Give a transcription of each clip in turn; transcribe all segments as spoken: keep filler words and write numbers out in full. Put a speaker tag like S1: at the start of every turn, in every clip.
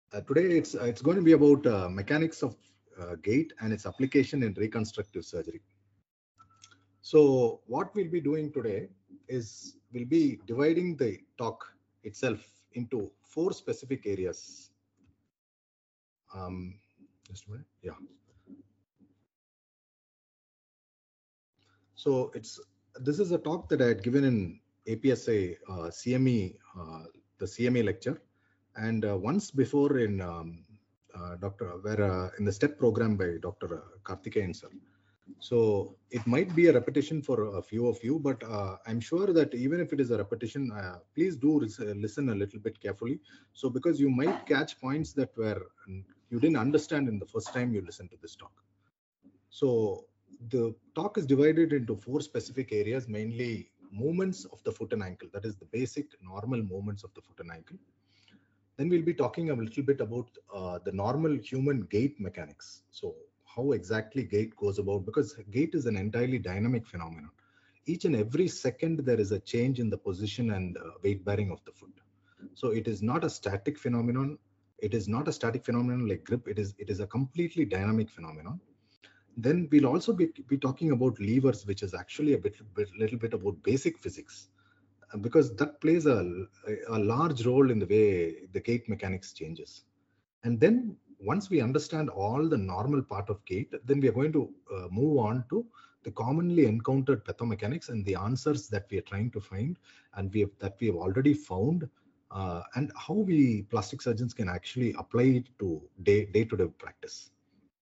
S1: Uh, today it's uh, it's going to be about uh, mechanics of uh, gait and its application in reconstructive surgery. So what we'll be doing today is we'll be dividing the talk itself into four specific areas. Um, just a minute. Yeah. So it's this is a talk that I had given in A P S A uh, C M E, uh, the C M E lecture, and uh, once before in um, uh, Doctor where uh, in the STEP program by Doctor Karthikeyan sir. So it might be a repetition for a few of you, but uh, I'm sure that even if it is a repetition, uh, please do listen a little bit carefully. So because you might catch points that were you didn't understand in the first time you listened to this talk. So the talk is divided into four specific areas, mainly movements of the foot and ankle. That is the basic normal movements of the foot and ankle. Then we'll be talking a little bit about uh, the normal human gait mechanics. So how exactly gait goes about, because gait is an entirely dynamic phenomenon. Each and every second there is a change in the position and uh, weight bearing of the foot. So it is not a static phenomenon. It is not a static phenomenon like grip. It is it is a completely dynamic phenomenon. Then we'll also be, be talking about levers, which is actually a bit, bit little bit about basic physics, because that plays a, a large role in the way the gait mechanics changes. And then once we understand all the normal part of gait, then we are going to uh, move on to the commonly encountered pathomechanics and the answers that we are trying to find and we have that we have already found, uh, and how we plastic surgeons can actually apply it to day day to day practice.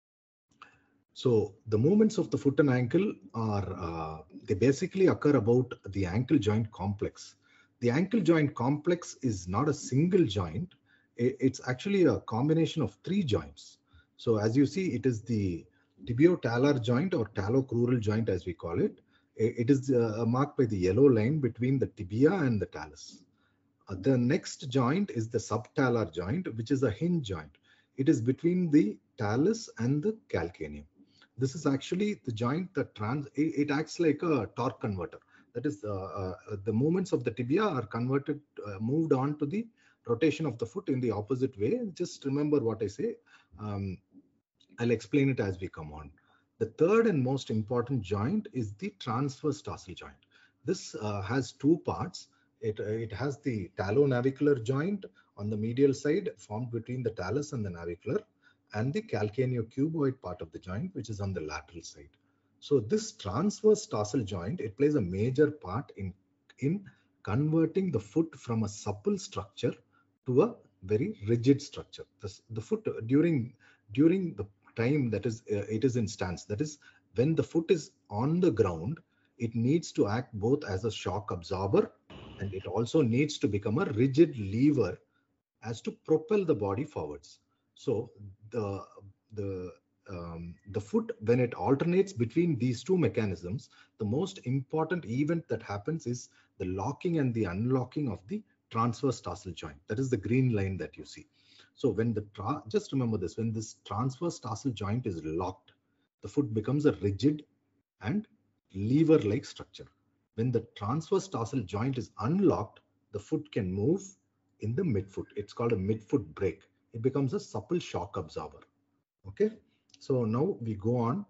S1: So the movements of the foot and ankle are, uh, they basically occur about the ankle joint complex. The ankle joint complex is not a single joint. It's actually a combination of three joints. So as you see, it is the tibio-talar joint or talocrural joint as we call it. It is uh, marked by the yellow line between the tibia and the talus. Uh, the next joint is the subtalar joint, which is a hinge joint. It is between the talus and the calcaneum. This is actually the joint that trans, it, it acts like a torque converter. That is, uh, uh, the movements of the tibia are converted, uh, moved on to the rotation of the foot in the opposite way. Just remember what I say. Um, I'll explain it as we come on. The third and most important joint is the transverse tarsal joint. This uh, has two parts. It, uh, it has the talonavicular joint on the medial side formed between the talus and the navicular, and the calcaneocuboid part of the joint, which is on the lateral side. So this transverse tarsal joint, it plays a major part in, in converting the foot from a supple structure to a very rigid structure. This, the foot during, during the time that is, uh, it is in stance, that is when the foot is on the ground, it needs to act both as a shock absorber and it also needs to become a rigid lever as to propel the body forwards. So the the um, the foot, when it alternates between these two mechanisms, the most important event that happens is the locking and the unlocking of the transverse tarsal joint. That is the green line that you see. So when the just remember this, when this transverse tarsal joint is locked, the foot becomes a rigid and lever-like structure. When the transverse tarsal joint is unlocked, the foot can move in the midfoot. It's called a midfoot break. It becomes a supple shock absorber. Okay, so now we go on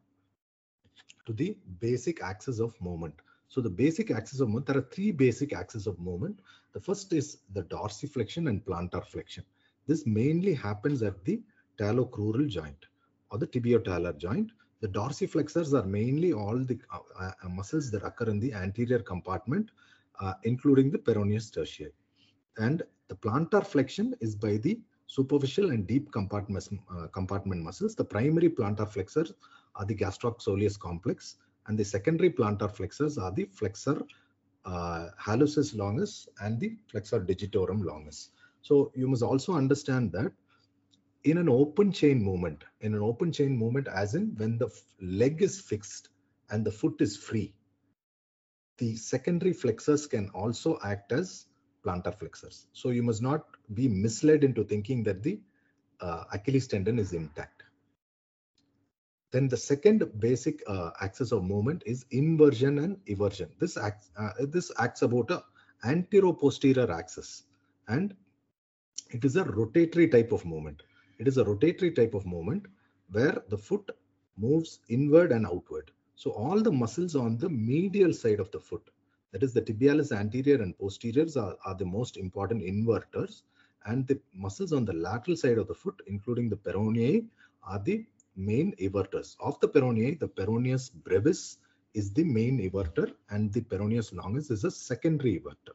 S1: to the basic axis of movement. So the basic axis of movement, there are three basic axes of movement. The first is the dorsiflexion and plantar flexion. This mainly happens at the talocrural joint or the tibiotalar joint. The dorsiflexors are mainly all the uh, uh, muscles that occur in the anterior compartment, uh, including the peroneus tertiae. And the plantar flexion is by the superficial and deep compartment, uh, compartment muscles. The primary plantar flexors are the gastrocsoleus complex, and the secondary plantar flexors are the flexor uh, hallucis longus and the flexor digitorum longus. So you must also understand that in an open chain movement, in an open chain movement, as in when the leg is fixed and the foot is free, the secondary flexors can also act as plantar flexors. So you must not be misled into thinking that the uh, Achilles tendon is intact. Then the second basic uh, axis of movement is inversion and eversion. This acts, uh, this acts about a antero-posterior axis, and it is a rotatory type of movement. It is a rotatory type of movement where the foot moves inward and outward. So all the muscles on the medial side of the foot, that is the tibialis anterior and posteriors, are, are the most important inverters, and the muscles on the lateral side of the foot, including the peroneae, are the main everters. Of the peroneae, the peroneus brevis is the main everter, and the peroneus longus is a secondary everter.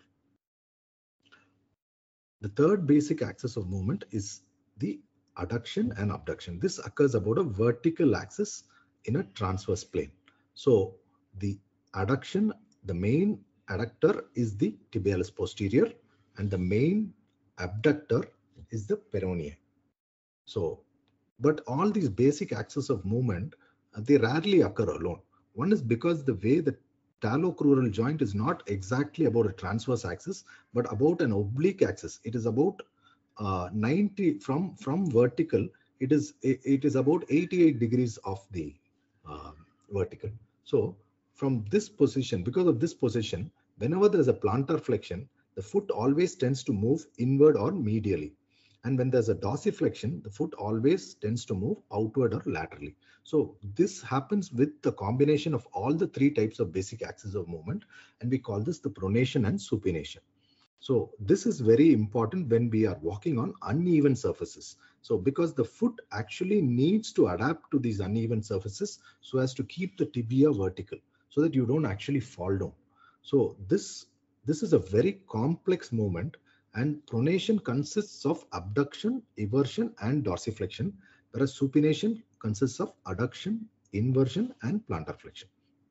S1: The third basic axis of movement is the adduction and abduction. This occurs about a vertical axis in a transverse plane. So the adduction, the main adductor is the tibialis posterior, and the main abductor is the peroneum. So, but all these basic axes of movement, uh, they rarely occur alone. One is because the way the talocrural joint is not exactly about a transverse axis, but about an oblique axis. It is about uh, ninety from from vertical. It is it, it is about eighty-eight degrees of the uh, vertical. So from this position, because of this position, whenever there is a plantar flexion, the foot always tends to move inward or medially. And when there's a dorsiflexion, the foot always tends to move outward or laterally. So this happens with the combination of all the three types of basic axes of movement, and we call this the pronation and supination. So this is very important when we are walking on uneven surfaces. So because the foot actually needs to adapt to these uneven surfaces so as to keep the tibia vertical, so that you don't actually fall down. So this, this is a very complex movement, and pronation consists of abduction, eversion, and dorsiflexion, whereas supination consists of adduction, inversion, and plantar flexion.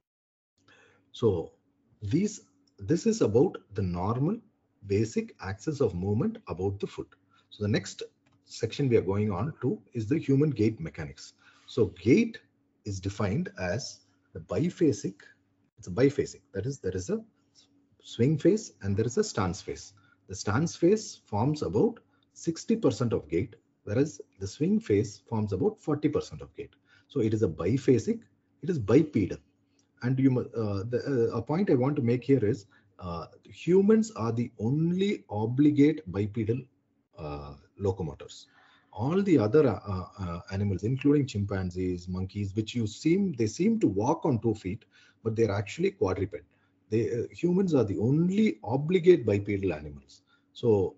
S1: So these, this is about the normal basic axis of movement about the foot. So the next section we are going on to is the human gait mechanics. So gait is defined as the biphasic. It's a biphasic. That is, there is a swing phase and there is a stance phase. The stance phase forms about sixty percent of gait, whereas the swing phase forms about forty percent of gait. So it is a biphasic, it is bipedal. And you, uh, the, uh, a point I want to make here is uh, humans are the only obligate bipedal uh, locomotors. All the other uh, uh, animals, including chimpanzees, monkeys, which you seem, they seem to walk on two feet, but they're actually quadruped. They, uh, humans are the only obligate bipedal animals. So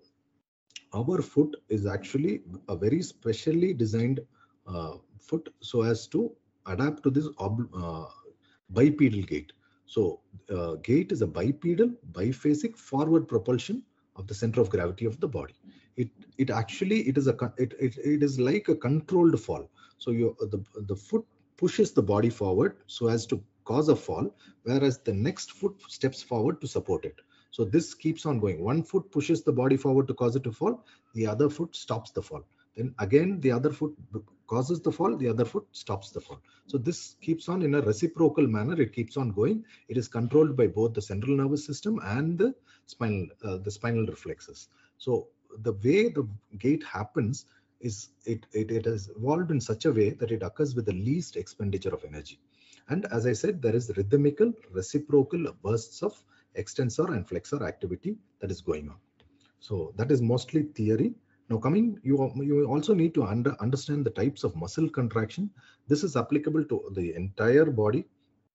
S1: our foot is actually a very specially designed uh, foot so as to adapt to this uh, bipedal gait. So uh, gait is a bipedal, biphasic forward propulsion of the center of gravity of the body. It it actually it is a it it, it is like a controlled fall. So you the the foot pushes the body forward so as to cause a fall, whereas the next foot steps forward to support it. So this keeps on going. One foot pushes the body forward to cause it to fall. The other foot stops the fall. Then again, the other foot causes the fall. The other foot stops the fall. So this keeps on in a reciprocal manner. It keeps on going. It is controlled by both the central nervous system and the spinal, uh, the spinal reflexes. So the way the gait happens is it, it, it has evolved in such a way that it occurs with the least expenditure of energy. And as I said, there is rhythmical, reciprocal bursts of extensor and flexor activity that is going on. So that is mostly theory. Now coming, you, you also need to under, understand the types of muscle contraction. This is applicable to the entire body.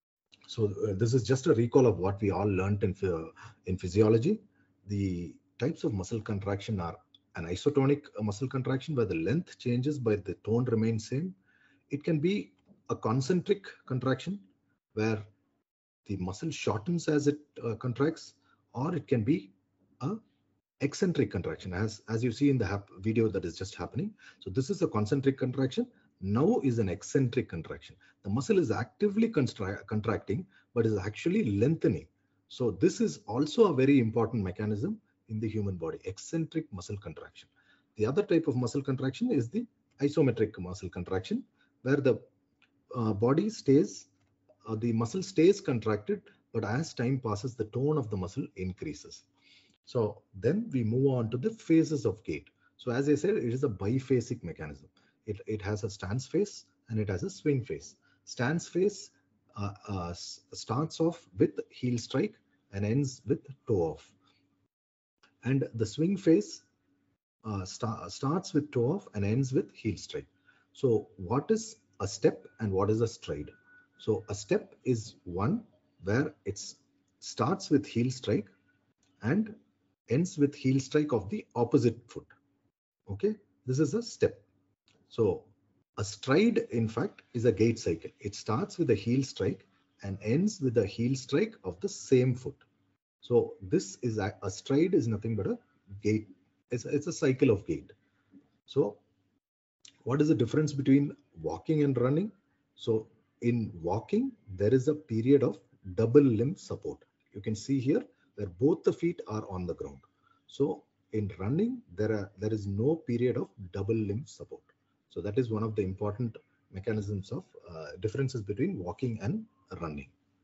S1: So uh, this is just a recall of what we all learned in, uh, in physiology. The types of muscle contraction are an isotonic muscle contraction where the length changes but the tone remains same. It can be a concentric contraction where the muscle shortens as it uh, contracts, or it can be a eccentric contraction, as as you see in the video that is just happening. So this is a concentric contraction. Now is an eccentric contraction. The muscle is actively contracting, but is actually lengthening. So this is also a very important mechanism in the human body, eccentric muscle contraction. The other type of muscle contraction is the isometric muscle contraction, where the uh, body stays, uh, the muscle stays contracted, but as time passes, the tone of the muscle increases. So then we move on to the phases of gait. So as I said, it is a biphasic mechanism. It, it has a stance phase and it has a swing phase. Stance phase uh, uh, starts off with heel strike and ends with toe off. And the swing phase uh, start, starts with toe off and ends with heel strike. So what is a step and what is a stride? So a step is one where it starts with heel strike and ends with heel strike of the opposite foot. Okay, this is a step. So a stride, in fact, is a gait cycle. It starts with a heel strike and ends with a heel strike of the same foot. So this is a, a stride is nothing but a gait. It's, it's a cycle of gait. So what is the difference between walking and running? So in walking, there is a period of double limb support. You can see here where both the feet are on the ground. So in running, there are there is no period of double limb support. So that is one of the important mechanisms of uh, differences between walking and running.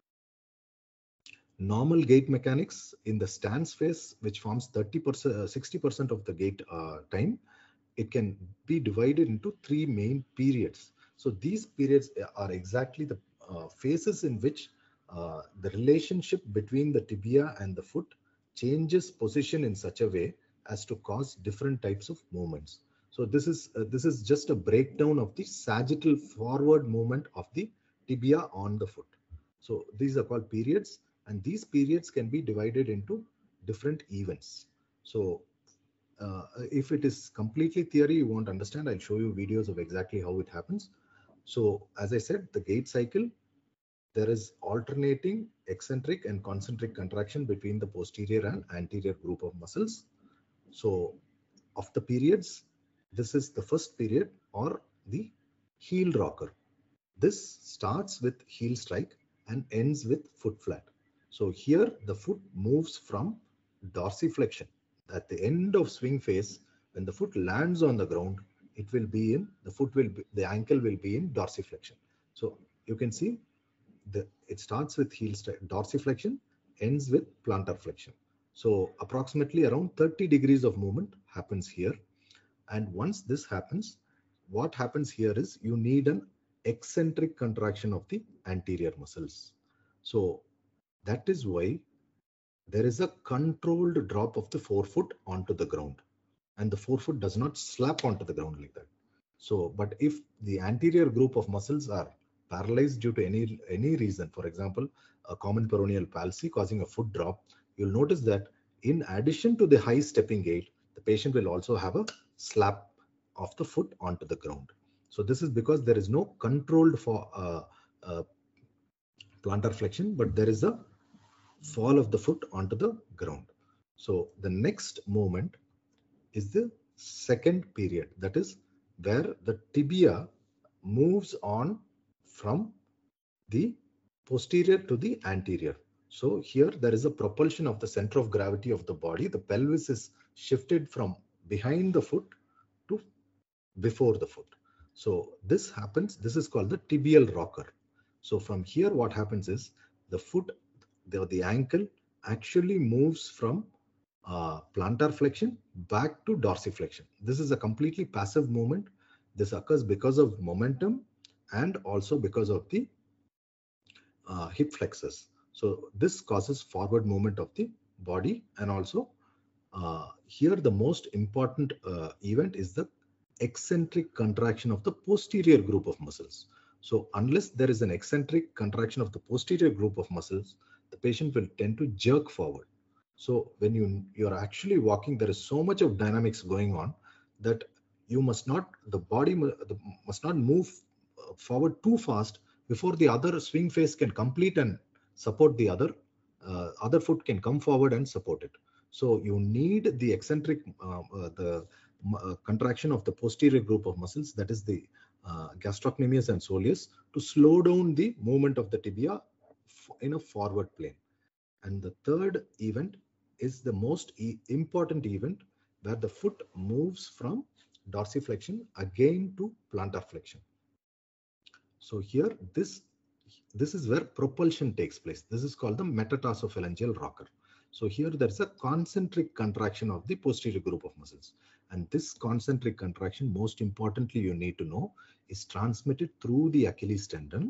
S1: Normal gait mechanics in the stance phase, which forms thirty percent, sixty percent of the gait uh, time, it can be divided into three main periods. So these periods are exactly the uh, phases in which uh, the relationship between the tibia and the foot changes position in such a way as to cause different types of movements. So this is uh, this is just a breakdown of the sagittal forward movement of the tibia on the foot. So these are called periods, and these periods can be divided into different events. So uh, if it is completely theory, you won't understand. I'll show you videos of exactly how it happens. So as I said, the gait cycle, there is alternating eccentric and concentric contraction between the posterior and anterior group of muscles. So of the periods, this is the first period, or the heel rocker. This starts with heel strike and ends with foot flat. So here the foot moves from dorsiflexion. At the end of swing phase, when the foot lands on the ground, it will be in, the foot will be, the ankle will be in dorsiflexion. So you can see the, it starts with heel strike, dorsiflexion, ends with plantar flexion. So approximately around thirty degrees of movement happens here. And once this happens, what happens here is you need an eccentric contraction of the anterior muscles. So that is why there is a controlled drop of the forefoot onto the ground, and the forefoot does not slap onto the ground like that. So, but if the anterior group of muscles are paralyzed due to any any reason, for example, a common peroneal palsy causing a foot drop, you'll notice that in addition to the high stepping gait, the patient will also have a slap of the foot onto the ground. So this is because there is no controlled for uh, uh, plantar flexion, but there is a fall of the foot onto the ground. So the next movement is the second period, that is where the tibia moves on from the posterior to the anterior. So here there is a propulsion of the center of gravity of the body. The pelvis is shifted from behind the foot to before the foot. So this happens, this is called the tibial rocker. So from here what happens is the foot, the, the ankle actually moves from uh, plantar flexion back to dorsiflexion. This is a completely passive movement. This occurs because of momentum and also because of the uh, hip flexors. So this causes forward movement of the body, and also uh, here the most important uh, event is the eccentric contraction of the posterior group of muscles. So unless there is an eccentric contraction of the posterior group of muscles, the patient will tend to jerk forward. So when you you're actually walking, there is so much of dynamics going on that you must not, the body must not move forward too fast before the other swing phase can complete and support the other, uh, other foot can come forward and support it. So you need the eccentric, uh, uh, the uh, contraction of the posterior group of muscles, that is the uh, gastrocnemius and soleus, to slow down the movement of the tibia in a forward plane. And the third event is the most e important event, where the foot moves from dorsiflexion again to plantar flexion. So here, this, this is where propulsion takes place. This is called the metatarsophalangeal rocker. So here there's a concentric contraction of the posterior group of muscles. And this concentric contraction, most importantly, you need to know, is transmitted through the Achilles tendon,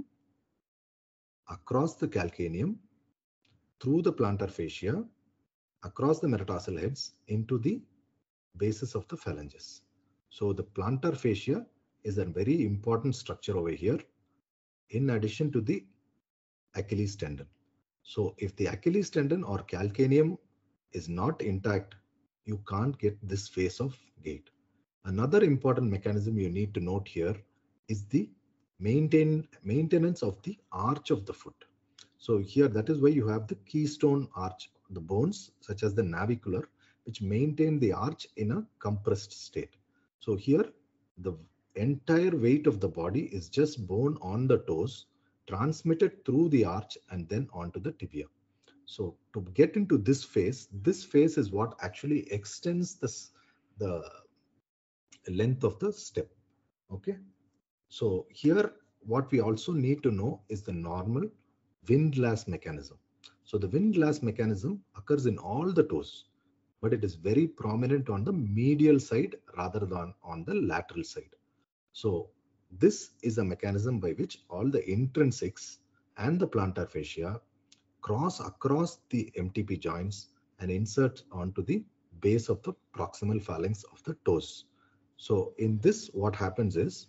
S1: across the calcaneum, through the plantar fascia, across the metatarsal heads, into the basis of the phalanges. So the plantar fascia is a very important structure over here, in addition to the Achilles tendon. So if the Achilles tendon or calcaneum is not intact, you can't get this phase of gait. Another important mechanism you need to note here is the maintain, maintenance of the arch of the foot. So here, that is why you have the keystone arch, the bones such as the navicular, which maintain the arch in a compressed state. So here, the entire weight of the body is just borne on the toes, transmitted through the arch and then onto the tibia. So to get into this phase, this phase is what actually extends this, the length of the step. Okay. So here, what we also need to know is the normal windlass mechanism. So the windlass mechanism occurs in all the toes, but it is very prominent on the medial side rather than on the lateral side. So this is a mechanism by which all the intrinsics and the plantar fascia cross across the M T P joints and insert onto the base of the proximal phalanx of the toes. So in this, what happens is,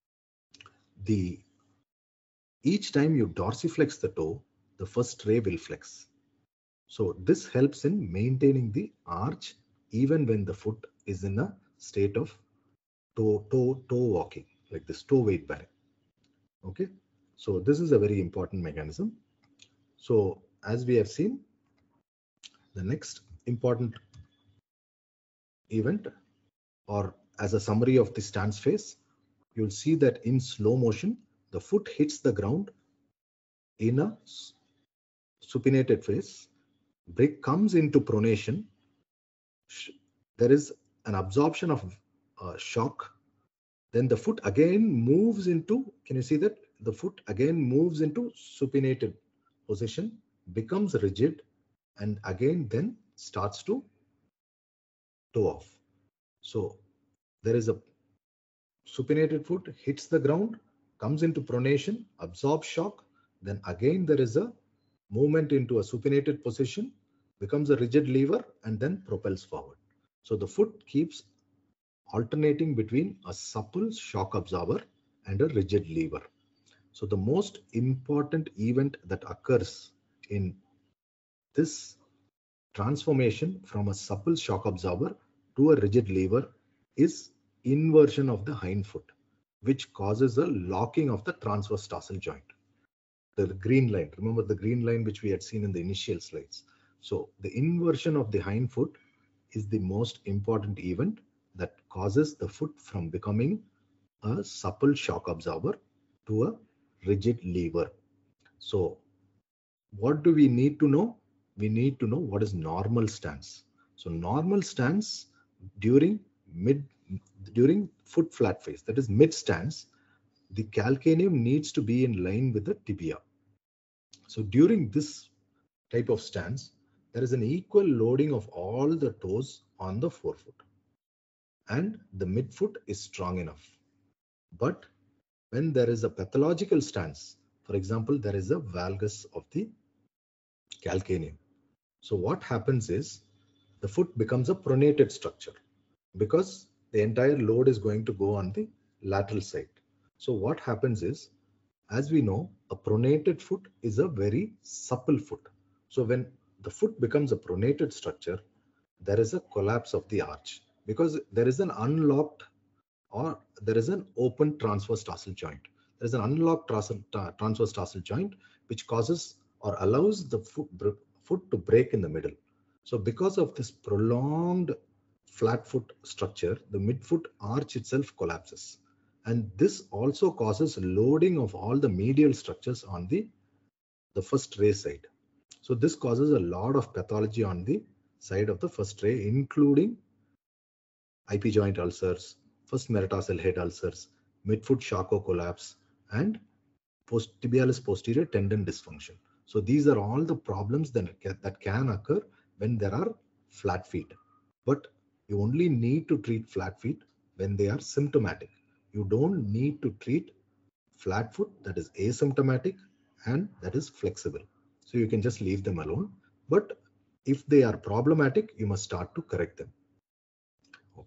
S1: the each time you dorsiflex the toe, the first ray will flex. So this helps in maintaining the arch even when the foot is in a state of toe, toe, toe walking, like this toe weight bearing. Okay, so this is a very important mechanism. So as we have seen, the next important event, or as a summary of the stance phase, you'll see that in slow motion, the foot hits the ground in a supinated phase, break comes into pronation, there is an absorption of uh, shock, then the foot again moves into, can you see that? The foot again moves into supinated position, becomes rigid, and again then starts to toe off. So there is a supinated foot, hits the ground, comes into pronation, absorbs shock, then again there is a movement into a supinated position, becomes a rigid lever, and then propels forward. So the foot keeps alternating between a supple shock absorber and a rigid lever. So the most important event that occurs in this transformation from a supple shock absorber to a rigid lever is inversion of the hind foot, which causes a locking of the transverse tarsal joint. The green line, remember the green line which we had seen in the initial slides. So the inversion of the hind foot is the most important event that causes the foot from becoming a supple shock absorber to a rigid lever. So what do we need to know? We need to know what is normal stance. So normal stance during mid during foot flat phase, that is mid stance, the calcaneum needs to be in line with the tibia. So during this type of stance, there is an equal loading of all the toes on the forefoot, and the midfoot is strong enough. But when there is a pathological stance, for example, there is a valgus of the calcaneum. So what happens is, the foot becomes a pronated structure because the entire load is going to go on the lateral side. So what happens is, as we know, a pronated foot is a very supple foot. So when the foot becomes a pronated structure, there is a collapse of the arch because there is an unlocked or there is an open transverse tarsal joint. There is an unlocked transverse tarsal joint which causes or allows the foot, foot to break in the middle. So because of this prolonged flat foot structure, the midfoot arch itself collapses. And this also causes loading of all the medial structures on the, the first ray side. So this causes a lot of pathology on the side of the first ray, including I P joint ulcers, first metatarsal head ulcers, midfoot Charcot collapse, and post tibialis posterior tendon dysfunction. So these are all the problems that, that can occur when there are flat feet. But you only need to treat flat feet when they are symptomatic. You don't need to treat flat foot that is asymptomatic and that is flexible. So you can just leave them alone. But if they are problematic, you must start to correct them.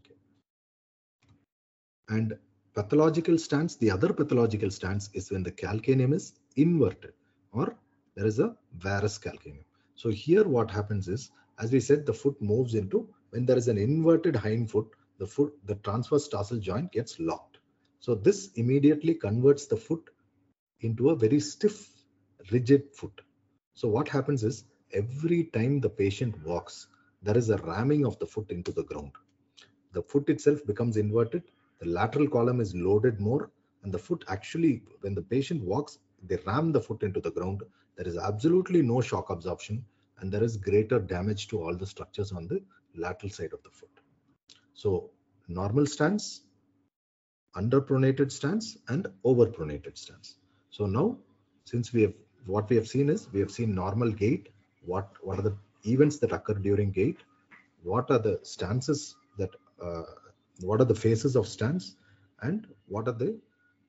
S1: And pathological stance, the other pathological stance is when the calcaneum is inverted or there is a varus calcaneum. So here what happens is, as we said, the foot moves into, when there is an inverted hind foot, the foot, the transverse tarsal joint gets locked. So this immediately converts the foot into a very stiff, rigid foot. So what happens is, every time the patient walks, there is a ramming of the foot into the ground. The foot itself becomes inverted, the lateral column is loaded more, and the foot actually, when the patient walks, they ram the foot into the ground. There is absolutely no shock absorption, and there is greater damage to all the structures on the lateral side of the foot. So normal stance, underpronated stance, and overpronated stance. So now, since we have, what we have seen is, we have seen normal gait, what, what are the events that occur during gait, what are the stances that, uh, what are the phases of stance, and what are the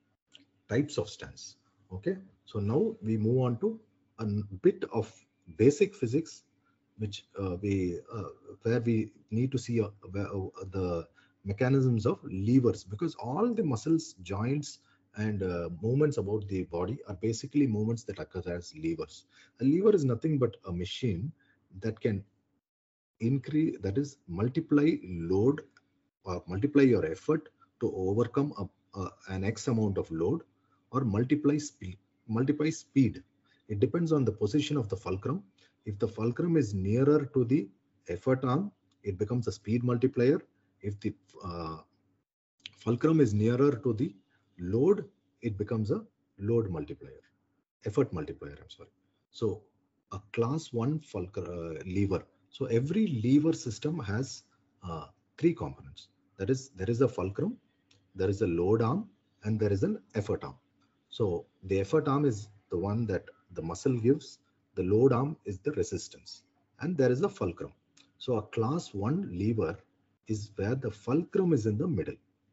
S1: types of stance. Okay, so now we move on to a bit of basic physics, which uh, we uh, where we need to see uh, uh, the mechanisms of levers, because all the muscles, joints, and uh, movements about the body are basically movements that occur as levers. A lever is nothing but a machine that can increase, that is multiply load or multiply your effort to overcome a, a, an X amount of load, or multiply speed. Multiply speed. It depends on the position of the fulcrum. If the fulcrum is nearer to the effort arm, it becomes a speed multiplier. If the uh, fulcrum is nearer to the load, it becomes a load multiplier, effort multiplier, I'm sorry. So a class one fulcrum uh, lever. So every lever system has uh, three components. That is, there is a fulcrum, there is a load arm, and there is an effort arm. So the effort arm is the one that the muscle gives, the load arm is the resistance, and there is a fulcrum. So a class one lever is where the fulcrum is in the middle.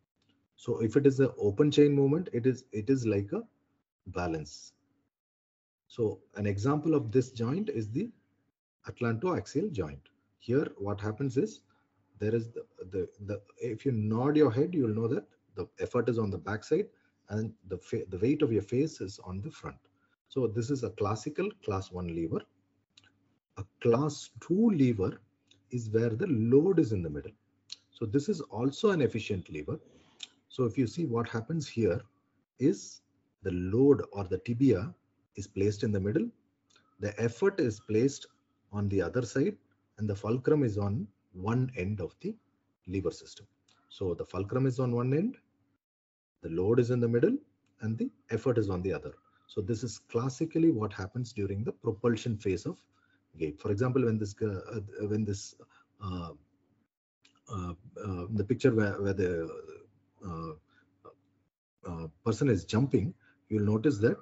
S1: So if it is an open chain movement, it is it is like a balance. So an example of this joint is the atlantoaxial joint. Here what happens is, there is the, the, the if you nod your head, you will know that the effort is on the back side and the, the weight of your face is on the front. So this is a classical class one lever. A class two lever is where the load is in the middle. So this is also an efficient lever. So if you see, what happens here is, the load or the tibia is placed in the middle, the effort is placed on the other side, and the fulcrum is on one end of the lever system. So the fulcrum is on one end, the load is in the middle, and the effort is on the other. So this is classically what happens during the propulsion phase of gait. For example, when this uh, when this uh, uh, uh, the picture where, where the uh, uh, person is jumping, you'll notice that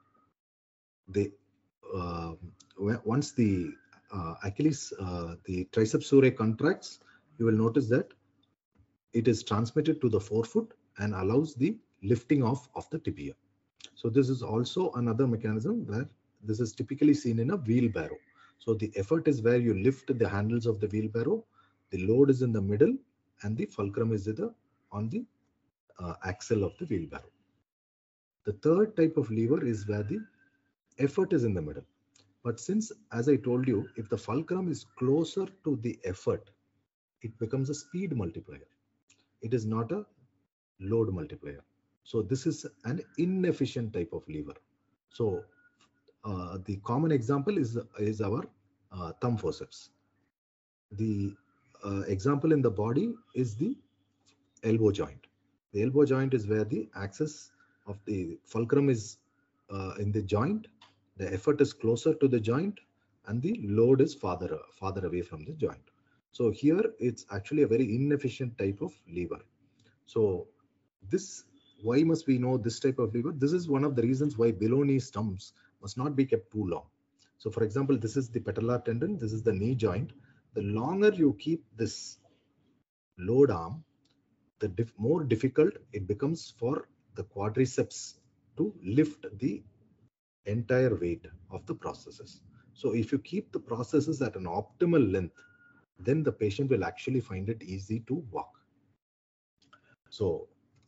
S1: they uh, once the uh, Achilles, uh, the triceps surae contracts, you will notice that it is transmitted to the forefoot and allows the lifting off of the tibia. So this is also another mechanism where this is typically seen in a wheelbarrow. So the effort is where you lift the handles of the wheelbarrow, the load is in the middle, and the fulcrum is the, on the uh, axle of the wheelbarrow. The third type of lever is where the effort is in the middle. But since, as I told you, if the fulcrum is closer to the effort, it becomes a speed multiplier. It is not a load multiplier. So this is an inefficient type of lever. So uh, the common example is, is our uh, thumb forceps. The uh, example in the body is the elbow joint. The elbow joint is where the axis of the fulcrum is uh, in the joint, the effort is closer to the joint, and the load is farther, farther away from the joint. So here it's actually a very inefficient type of lever. So this, why must we know this type of lever? This is one of the reasons why below knee stumps must not be kept too long. So for example, this is the patellar tendon, this is the knee joint. The longer you keep this load arm, the diff more difficult it becomes for the quadriceps to lift the entire weight of the processes. So if you keep the processes at an optimal length, then the patient will actually find it easy to walk. So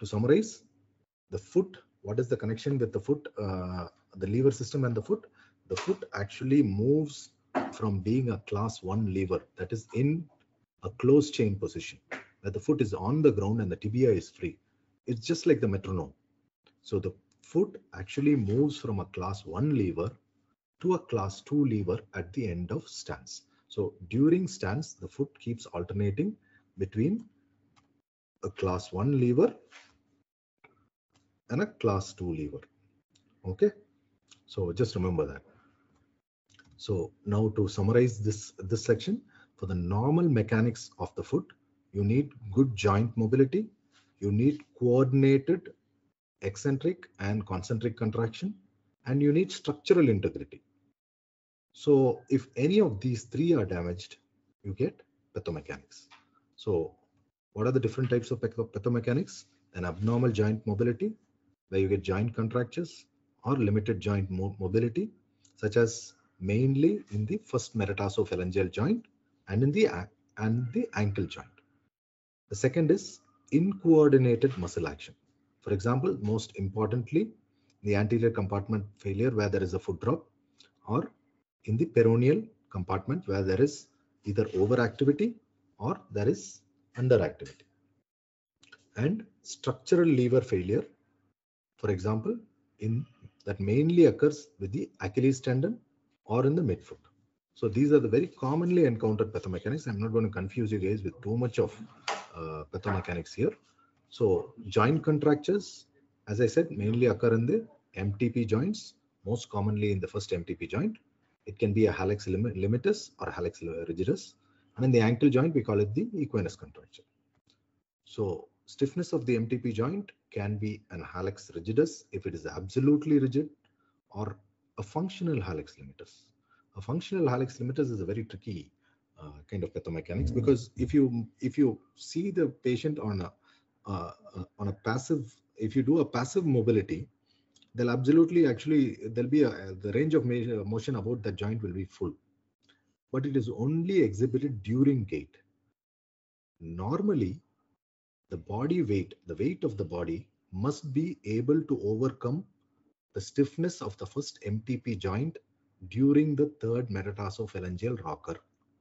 S1: to summarize, the foot, what is the connection with the foot, uh, the lever system and the foot? The foot actually moves from being a class one lever, that is in a closed chain position, where the foot is on the ground and the tibia is free. It's just like the metronome. So the foot actually moves from a class one lever to a class two lever at the end of stance. So during stance, the foot keeps alternating between a class one lever and a class two lever. Okay, so just remember that. So now to summarize this this section, for the normal mechanics of the foot, you need good joint mobility, you need coordinated eccentric and concentric contraction, and you need structural integrity. So if any of these three are damaged, you get pathomechanics. So what are the different types of pathomechanics? An abnormal joint mobility, where you get joint contractures, or limited joint mo mobility, such as mainly in the first metatarsophalangeal joint and in the and the ankle joint. The second is incoordinated muscle action. For example, most importantly, the anterior compartment failure where there is a foot drop, or in the peroneal compartment where there is either overactivity or there is underactivity. And structural lever failure, for example, in that mainly occurs with the Achilles tendon or in the midfoot. So these are the very commonly encountered pathomechanics. I'm not going to confuse you guys with too much of uh, pathomechanics here. So joint contractures, as I said, mainly occur in the M T P joints, most commonly in the first M T P joint. It can be a hallux limitus or hallux rigidus. And in the ankle joint, we call it the equinus contracture. So stiffness of the M T P joint can be an hallux rigidus if it is absolutely rigid, or a functional hallux limitus. A functional hallux limitus is a very tricky uh, kind of pathomechanics, because if you if you see the patient on a uh, uh, on a passive, if you do a passive mobility, they'll absolutely actually there'll be a, the range of motion about that joint will be full, but it is only exhibited during gait. Normally, the body weight, the weight of the body must be able to overcome the stiffness of the first M T P joint during the third metatarsophalangeal rocker.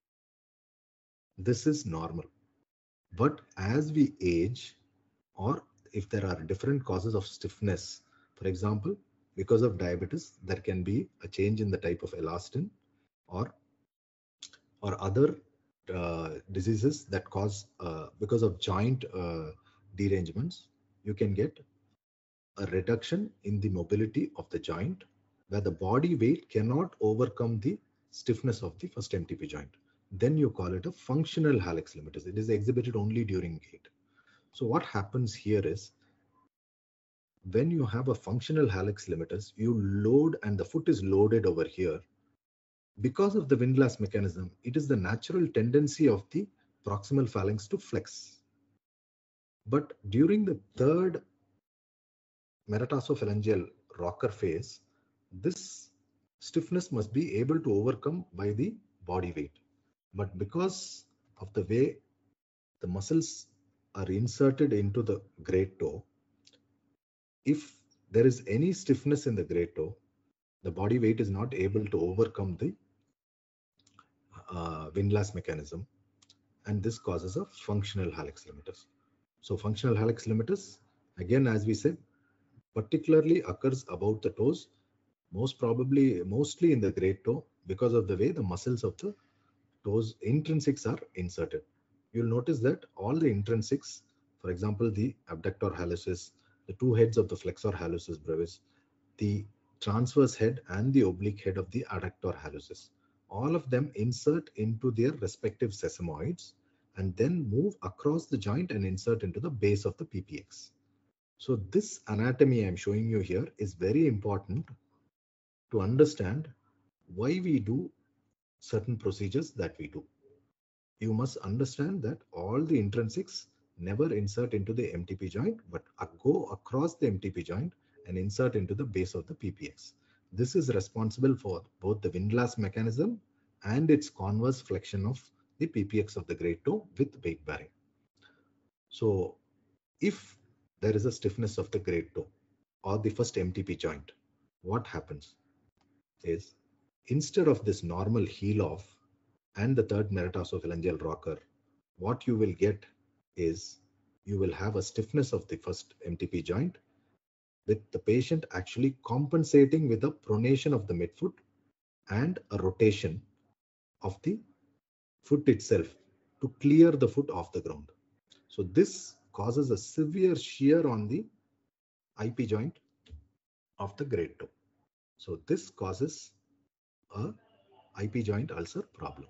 S1: This is normal. But as we age, or if there are different causes of stiffness, for example, because of diabetes, there can be a change in the type of elastin, or or other uh, diseases that cause, uh, because of joint uh, derangements, you can get a reduction in the mobility of the joint, where the body weight cannot overcome the stiffness of the first M T P joint. Then you call it a functional hallux limitus. It is exhibited only during gait. So what happens here is, when you have a functional hallux limitus, you load and the foot is loaded over here. Because of the windlass mechanism, it is the natural tendency of the proximal phalanx to flex. But during the third metatarsophalangeal rocker phase, this stiffness must be able to overcome by the body weight. But because of the way the muscles are inserted into the great toe, if there is any stiffness in the great toe, the body weight is not able to overcome the uh, windlass mechanism, and this causes a functional hallux limitus. So functional hallux limitus, again, as we said, particularly occurs about the toes, most probably mostly in the great toe, because of the way the muscles of the toes intrinsics are inserted. You'll notice that all the intrinsics, for example, the abductor hallucis, the two heads of the flexor hallucis brevis, the transverse head and the oblique head of the adductor hallucis, all of them insert into their respective sesamoids and then move across the joint and insert into the base of the P P X. So this anatomy I'm showing you here is very important to understand why we do certain procedures that we do. You must understand that all the intrinsics never insert into the M T P joint, but go across the M T P joint and insert into the base of the P P X. This is responsible for both the windlass mechanism and its converse flexion of the P P X of the great toe with weight bearing. So if there is a stiffness of the great toe or the first M T P joint. What happens is, instead of this normal heel off and the third metatarsophalangeal rocker, what you will get is you will have a stiffness of the first M T P joint, with the patient actually compensating with a pronation of the midfoot and a rotation of the foot itself to clear the foot off the ground. So this causes a severe shear on the I P joint of the great toe. So this causes a I P joint ulcer problem.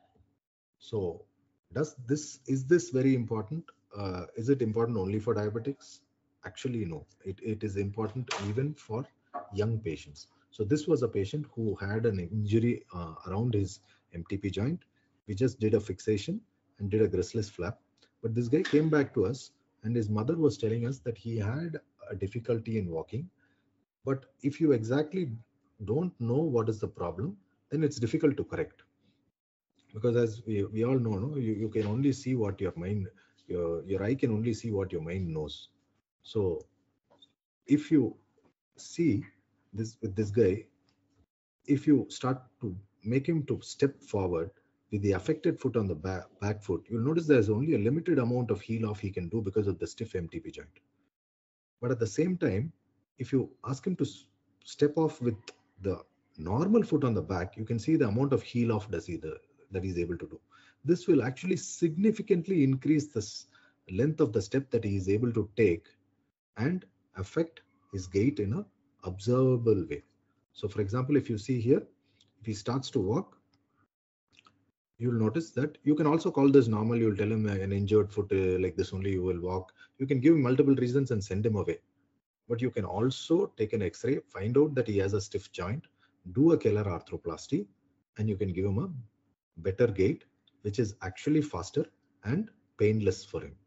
S1: So does this, is this very important? Uh, is it important only for diabetics? Actually, no. It, it is important even for young patients. So this was a patient who had an injury uh, around his M T P joint. We just did a fixation and did a gristless flap. But this guy came back to us and his mother was telling us that he had a difficulty in walking. But if you exactly don't know what is the problem, then it's difficult to correct. Because as we, we all know, no, you, you can only see what your mind, your, your eye can only see what your mind knows. So if you see this with this guy, if you start to make him to step forward with the affected foot on the back, back foot, you'll notice there's only a limited amount of heel off he can do because of the stiff M T P joint. But at the same time, if you ask him to step off with the normal foot on the back, you can see the amount of heel off does he the, that he's able to do. This will actually significantly increase the length of the step that he is able to take and affect his gait in a observable way. So for example, if you see here, if he starts to walk, you'll notice that you can also call this normal. You'll tell him an injured foot uh, like this only you will walk. You can give him multiple reasons and send him away. But you can also take an X-ray, find out that he has a stiff joint, do a Keller arthroplasty, and you can give him a better gait, which is actually faster and painless for him.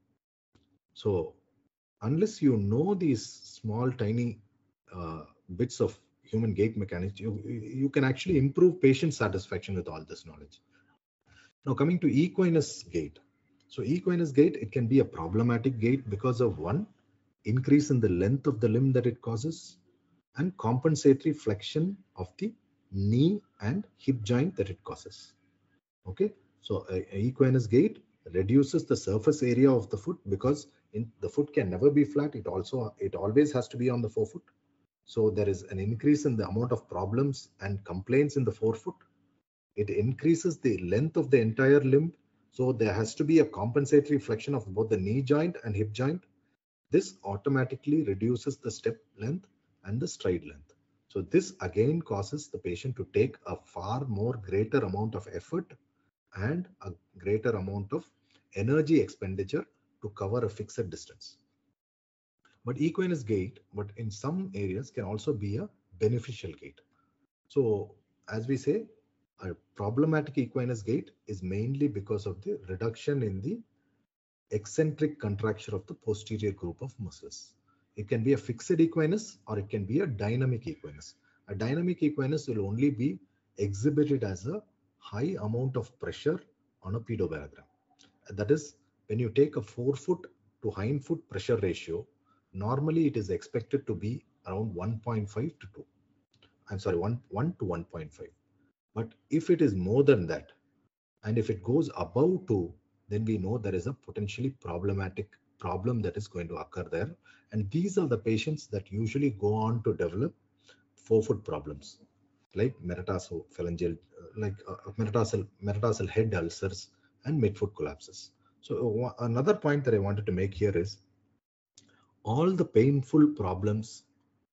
S1: So unless you know these small, tiny uh, bits of human gait mechanics, you, you can actually improve patient satisfaction with all this knowledge. Now coming to equinus gait. So equinus gait, it can be a problematic gait because of one, increase in the length of the limb that it causes, and compensatory flexion of the knee and hip joint that it causes. Okay, so a, a equinus gait reduces the surface area of the foot because in, the foot can never be flat. It also, it always has to be on the forefoot. So there is an increase in the amount of problems and complaints in the forefoot. It increases the length of the entire limb. So there has to be a compensatory flexion of both the knee joint and hip joint. This automatically reduces the step length and the stride length. So this again causes the patient to take a far more greater amount of effort and a greater amount of energy expenditure to cover a fixed distance. But equinus gait, but in some areas can also be a beneficial gait. So as we say, a problematic equinus gait is mainly because of the reduction in the eccentric contraction of the posterior group of muscles. It can be a fixed equinus or it can be a dynamic equinus. A dynamic equinus will only be exhibited as a high amount of pressure on a pedobaragram. That is, when you take a forefoot to hindfoot pressure ratio, normally it is expected to be around one point five to two. I'm sorry, one, one to one point five. But if it is more than that, and if it goes above two, then we know there is a potentially problematic problem that is going to occur there. And these are the patients that usually go on to develop forefoot problems, like metatarsophalangeal, like uh, metatarsal, metatarsal head ulcers and midfoot collapses. So uh, another point that I wanted to make here is all the painful problems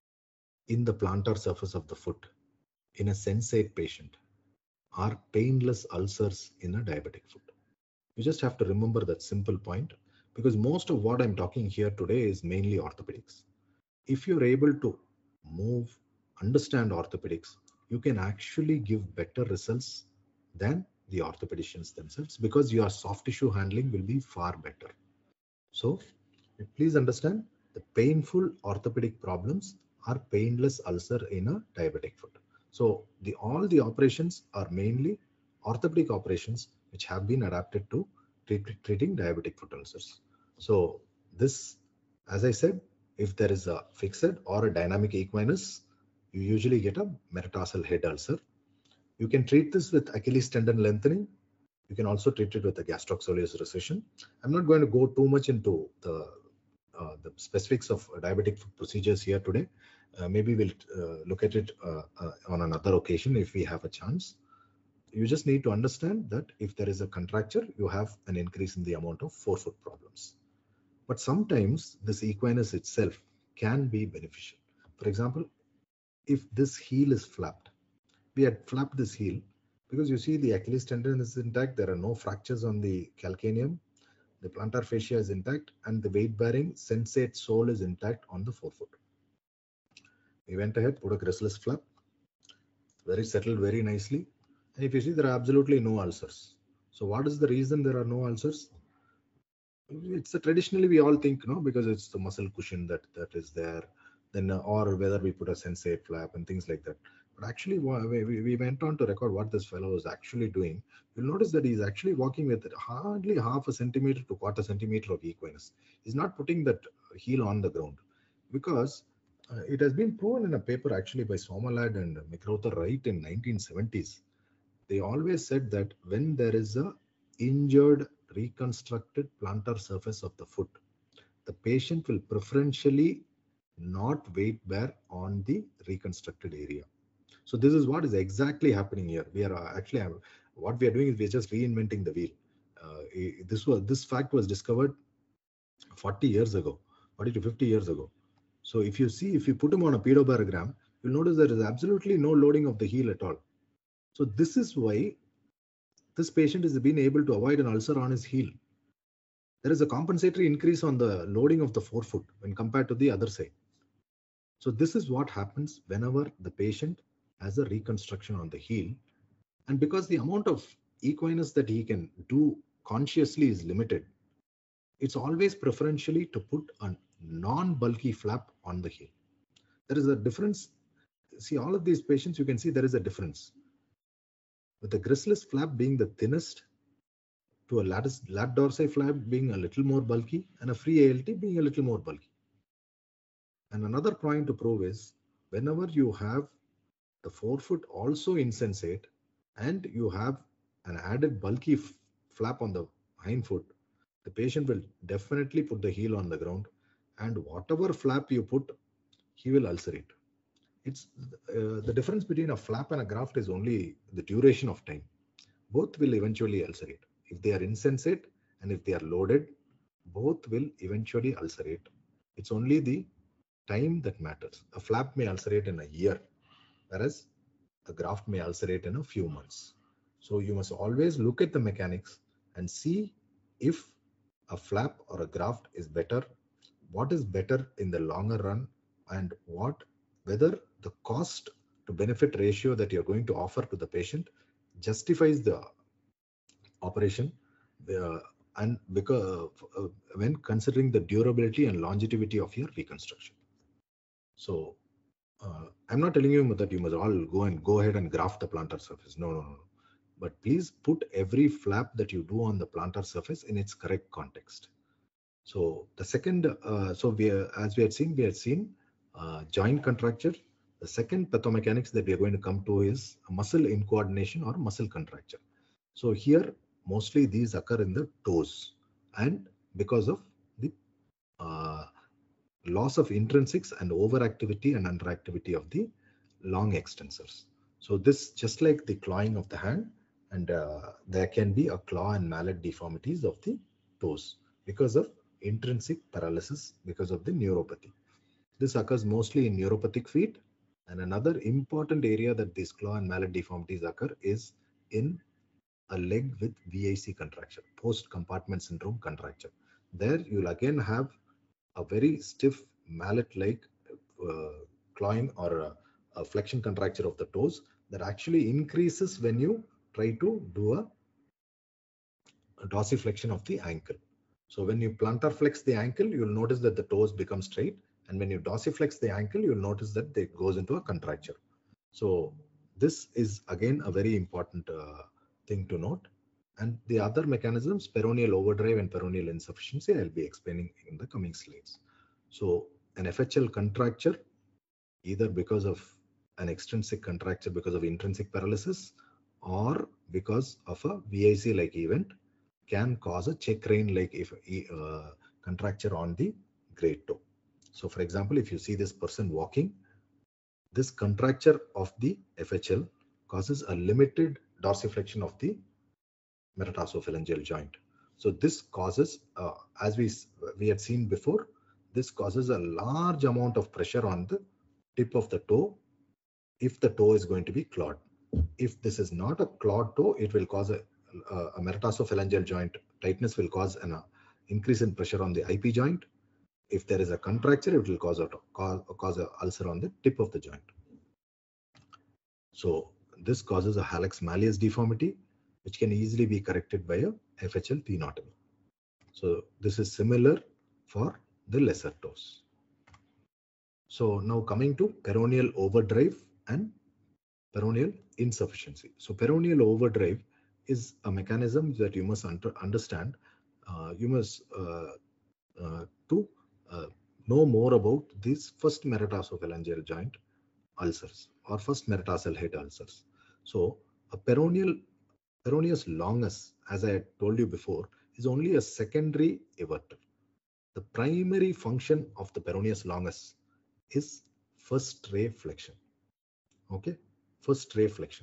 S1: in the plantar surface of the foot in a sensate patient are painless ulcers in a diabetic foot. You just have to remember that simple point, because most of what I'm talking here today is mainly orthopedics. If you're able to move, understand orthopedics, you can actually give better results than the orthopedicians themselves, because your soft tissue handling will be far better. So please understand, the painful orthopedic problems are painless ulcer in a diabetic foot. So the all the operations are mainly orthopedic operations which have been adapted to treat, treating diabetic foot ulcers. So this, as I said, if there is a fixed or a dynamic equinus, you usually get a metatarsal head ulcer. You can treat this with Achilles tendon lengthening. You can also treat it with a gastrocsoleus recession. I'm not going to go too much into the uh, the specifics of diabetic foot procedures here today. Uh, maybe we'll uh, look at it uh, uh, on another occasion if we have a chance. You just need to understand that if there is a contracture, you have an increase in the amount of forefoot problems. But sometimes this equinus itself can be beneficial. For example, if this heel is flapped, we had flapped this heel because you see the Achilles tendon is intact, there are no fractures on the calcaneum, the plantar fascia is intact, and the weight-bearing sensate sole is intact on the forefoot. We went ahead, put a graceless flap, very settled very nicely. And if you see, there are absolutely no ulcers. So what is the reason there are no ulcers? It's a, traditionally we all think, no, because it's the muscle cushion that that is there, then uh, or whether we put a sensate flap and things like that. But actually, we, we went on to record what this fellow is actually doing. You'll notice that he's actually walking with hardly half a centimeter to quarter centimeter of equinus. He's not putting that heel on the ground, because uh, it has been proven in a paper actually by Somerlad and McRother right in nineteen seventies. They always said that when there is a injured reconstructed plantar surface of the foot, the patient will preferentially not weight bear on the reconstructed area. So this is what is exactly happening here. We are actually, what we are doing is we are just reinventing the wheel. Uh, this was this fact was discovered forty years ago, forty to fifty years ago. So if you see, if you put him on a pedobarogram, you'll notice there is absolutely no loading of the heel at all. So this is why this patient has been able to avoid an ulcer on his heel. There is a compensatory increase on the loading of the forefoot when compared to the other side. So this is what happens whenever the patient has a reconstruction on the heel. And because the amount of equinus that he can do consciously is limited, it's always preferentially to put a non-bulky flap on the heel. There is a difference. See, all of these patients, you can see there is a difference. With the graceless flap being the thinnest, to a lat, lat dorsi flap being a little more bulky, and a free A L T being a little more bulky. And another point to prove is, whenever you have the forefoot also insensate and you have an added bulky flap on the hind foot, the patient will definitely put the heel on the ground, and whatever flap you put, he will ulcerate. It's uh, the difference between a flap and a graft is only the duration of time. Both will eventually ulcerate. If they are insensate and if they are loaded, both will eventually ulcerate. It's only the time that matters. A flap may ulcerate in a year, whereas a graft may ulcerate in a few months. So you must always look at the mechanics and see if a flap or a graft is better, what is better in the longer run, and what whether the cost to benefit ratio that you're going to offer to the patient justifies the operation, uh, and because uh, when considering the durability and longevity of your reconstruction. So uh, I'm not telling you that you must all go and go ahead and graft the plantar surface. No, no, no. But please put every flap that you do on the plantar surface in its correct context. So the second, uh, so we are, as we had seen, we had seen uh, joint contracture. The second pathomechanics that we are going to come to is muscle incoordination or muscle contracture. So here, mostly these occur in the toes, and because of the uh, loss of intrinsics and overactivity and underactivity of the long extensors. So this, just like the clawing of the hand, and uh, there can be a claw and mallet deformities of the toes because of intrinsic paralysis because of the neuropathy. This occurs mostly in neuropathic feet. And another important area that these claw and mallet deformities occur is in a leg with V I C contracture, post compartment syndrome contracture. There you'll again have a very stiff mallet-like uh, clawing or a, a flexion contracture of the toes that actually increases when you try to do a, a dorsiflexion of the ankle. So when you plantar flex the ankle, you'll notice that the toes become straight. And when you dorsiflex the ankle, you'll notice that it goes into a contracture. So this is again a very important uh, thing to note. And the other mechanisms, peroneal overdrive and peroneal insufficiency, I'll be explaining in the coming slides. So an F H L contracture, either because of an extrinsic contracture because of intrinsic paralysis or because of a V I C-like event, can cause a check rein like if uh, contracture on the great toe. So for example, if you see this person walking, this contracture of the F H L causes a limited dorsiflexion of the metatarsophalangeal joint. So this causes, uh, as we we had seen before, this causes a large amount of pressure on the tip of the toe if the toe is going to be clawed. If this is not a clawed toe, it will cause a, a, a metatarsophalangeal joint tightness will cause an uh, increase in pressure on the I P joint. If there is a contracture, it will cause a cause, cause a ulcer on the tip of the joint. So this causes a hallux malleus deformity, which can easily be corrected by a F H L tenotomy. So this is similar for the lesser toes. So now coming to peroneal overdrive and peroneal insufficiency. So peroneal overdrive is a mechanism that you must under, understand. Uh, you must uh, uh, to uh, know more about these first metatarsophalangeal joint ulcers or first metatarsal head ulcers. So a peroneal peroneus longus, as I had told you before, is only a secondary everter. The primary function of the peroneus longus is first ray flexion. Okay, first ray flexion.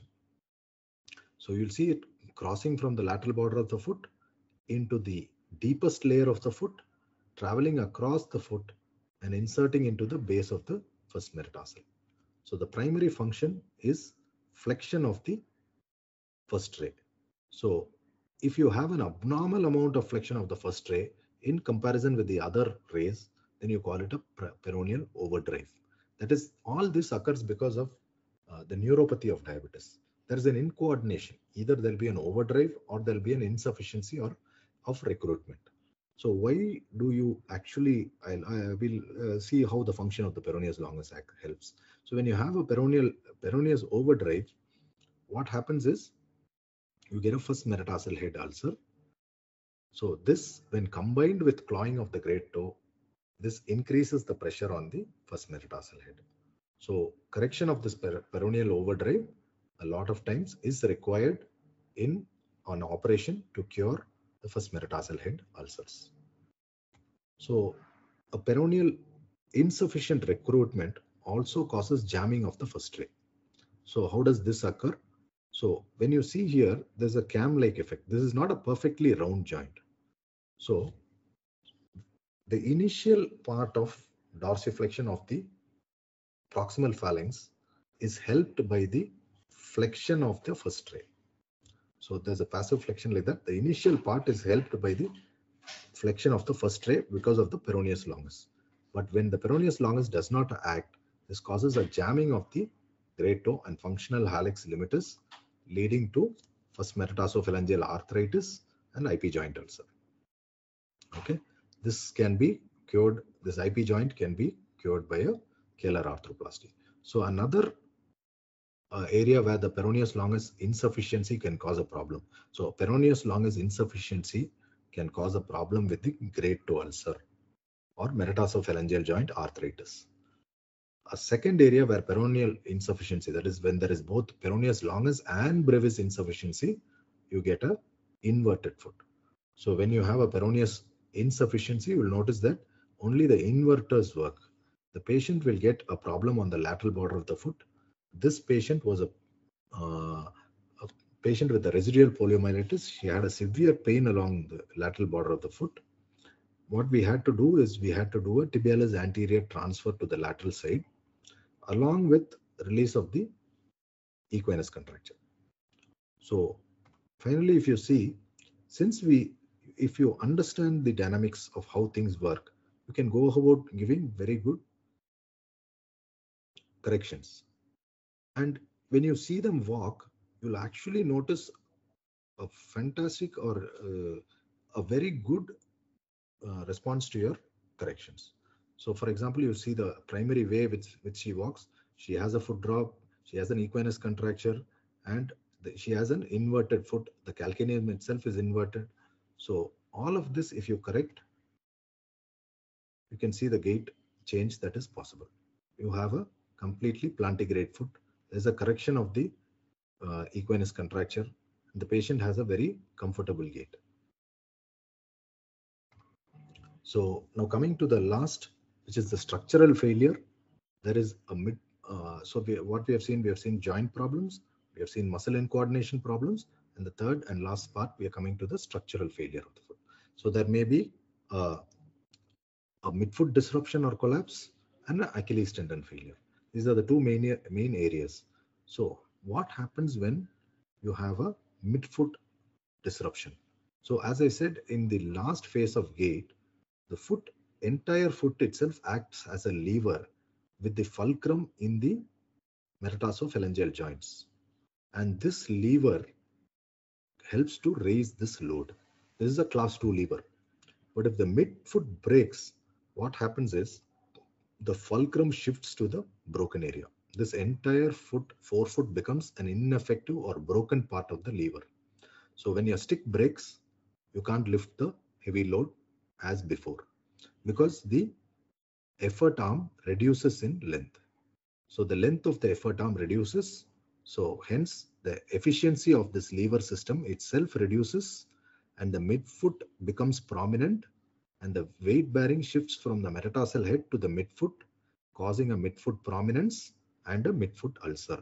S1: So you'll see it crossing from the lateral border of the foot into the deepest layer of the foot, traveling across the foot and inserting into the base of the first metatarsal. So the primary function is flexion of the first ray. So if you have an abnormal amount of flexion of the first ray in comparison with the other rays, then you call it a peroneal overdrive. That is, all this occurs because of uh, the neuropathy of diabetes. There is an incoordination. Either there will be an overdrive or there will be an insufficiency or of recruitment. So why do you actually, I'll, I will uh, see how the function of the peroneus longus helps. So when you have a peroneal peroneus overdrive, what happens is you get a first metatarsal head ulcer. So this, when combined with clawing of the great toe, this increases the pressure on the first metatarsal head. So correction of this per peroneal overdrive a lot of times is required in an operation to cure the first metatarsal head ulcers. So a peroneal insufficient recruitment also causes jamming of the first ray. So how does this occur? So when you see here, there's a cam-like effect. This is not a perfectly round joint. So the initial part of dorsiflexion of the proximal phalanx is helped by the flexion of the first ray. So there's a passive flexion like that. The initial part is helped by the flexion of the first ray because of the peroneus longus. But when the peroneus longus does not act, this causes a jamming of the great toe and functional hallux limitus, leading to first metatarsophalangeal arthritis and I P joint ulcer. Okay, this can be cured. This I P joint can be cured by a Kähler arthroplasty. So another uh, area where the peroneus longus insufficiency can cause a problem. So peroneus longus insufficiency can cause a problem with the great toe ulcer or metatarsophalangeal joint arthritis. A second area where peroneal insufficiency, that is when there is both peroneus longus and brevis insufficiency, you get a inverted foot. So when you have a peroneus insufficiency, you will notice that only the inverters work. The patient will get a problem on the lateral border of the foot. This patient was a, uh, a patient with a residual poliomyelitis. She had a severe pain along the lateral border of the foot. What we had to do is we had to do a tibialis anterior transfer to the lateral side along with release of the equinus contracture. So finally, if you see, since we, if you understand the dynamics of how things work, you can go about giving very good corrections. And when you see them walk, you'll actually notice a fantastic or uh, a very good uh, response to your corrections. So for example, you see the primary way which, which she walks, she has a foot drop, she has an equinus contracture, and the, she has an inverted foot. The calcaneum itself is inverted. So all of this, if you correct, you can see the gait change that is possible. You have a completely plantigrade foot. There's a correction of the uh, equinus contracture. The patient has a very comfortable gait. So now coming to the last, which is the structural failure, there is a mid. Uh, so we, what we have seen, we have seen joint problems, we have seen muscle and coordination problems, and the third and last part, we are coming to the structural failure of the foot. So there may be a, a midfoot disruption or collapse and an Achilles tendon failure. These are the two main, main areas. So what happens when you have a midfoot disruption? So as I said, in the last phase of gait, the foot, entire foot itself acts as a lever with the fulcrum in the metatarsophalangeal joints. And this lever helps to raise this load. This is a class two lever. But if the midfoot breaks, what happens is the fulcrum shifts to the broken area. This entire foot, forefoot becomes an ineffective or broken part of the lever. So when your stick breaks, you can't lift the heavy load as before because the effort arm reduces in length. So the length of the effort arm reduces. So hence the efficiency of this lever system itself reduces and the midfoot becomes prominent and the weight bearing shifts from the metatarsal head to the midfoot, causing a midfoot prominence and a midfoot ulcer.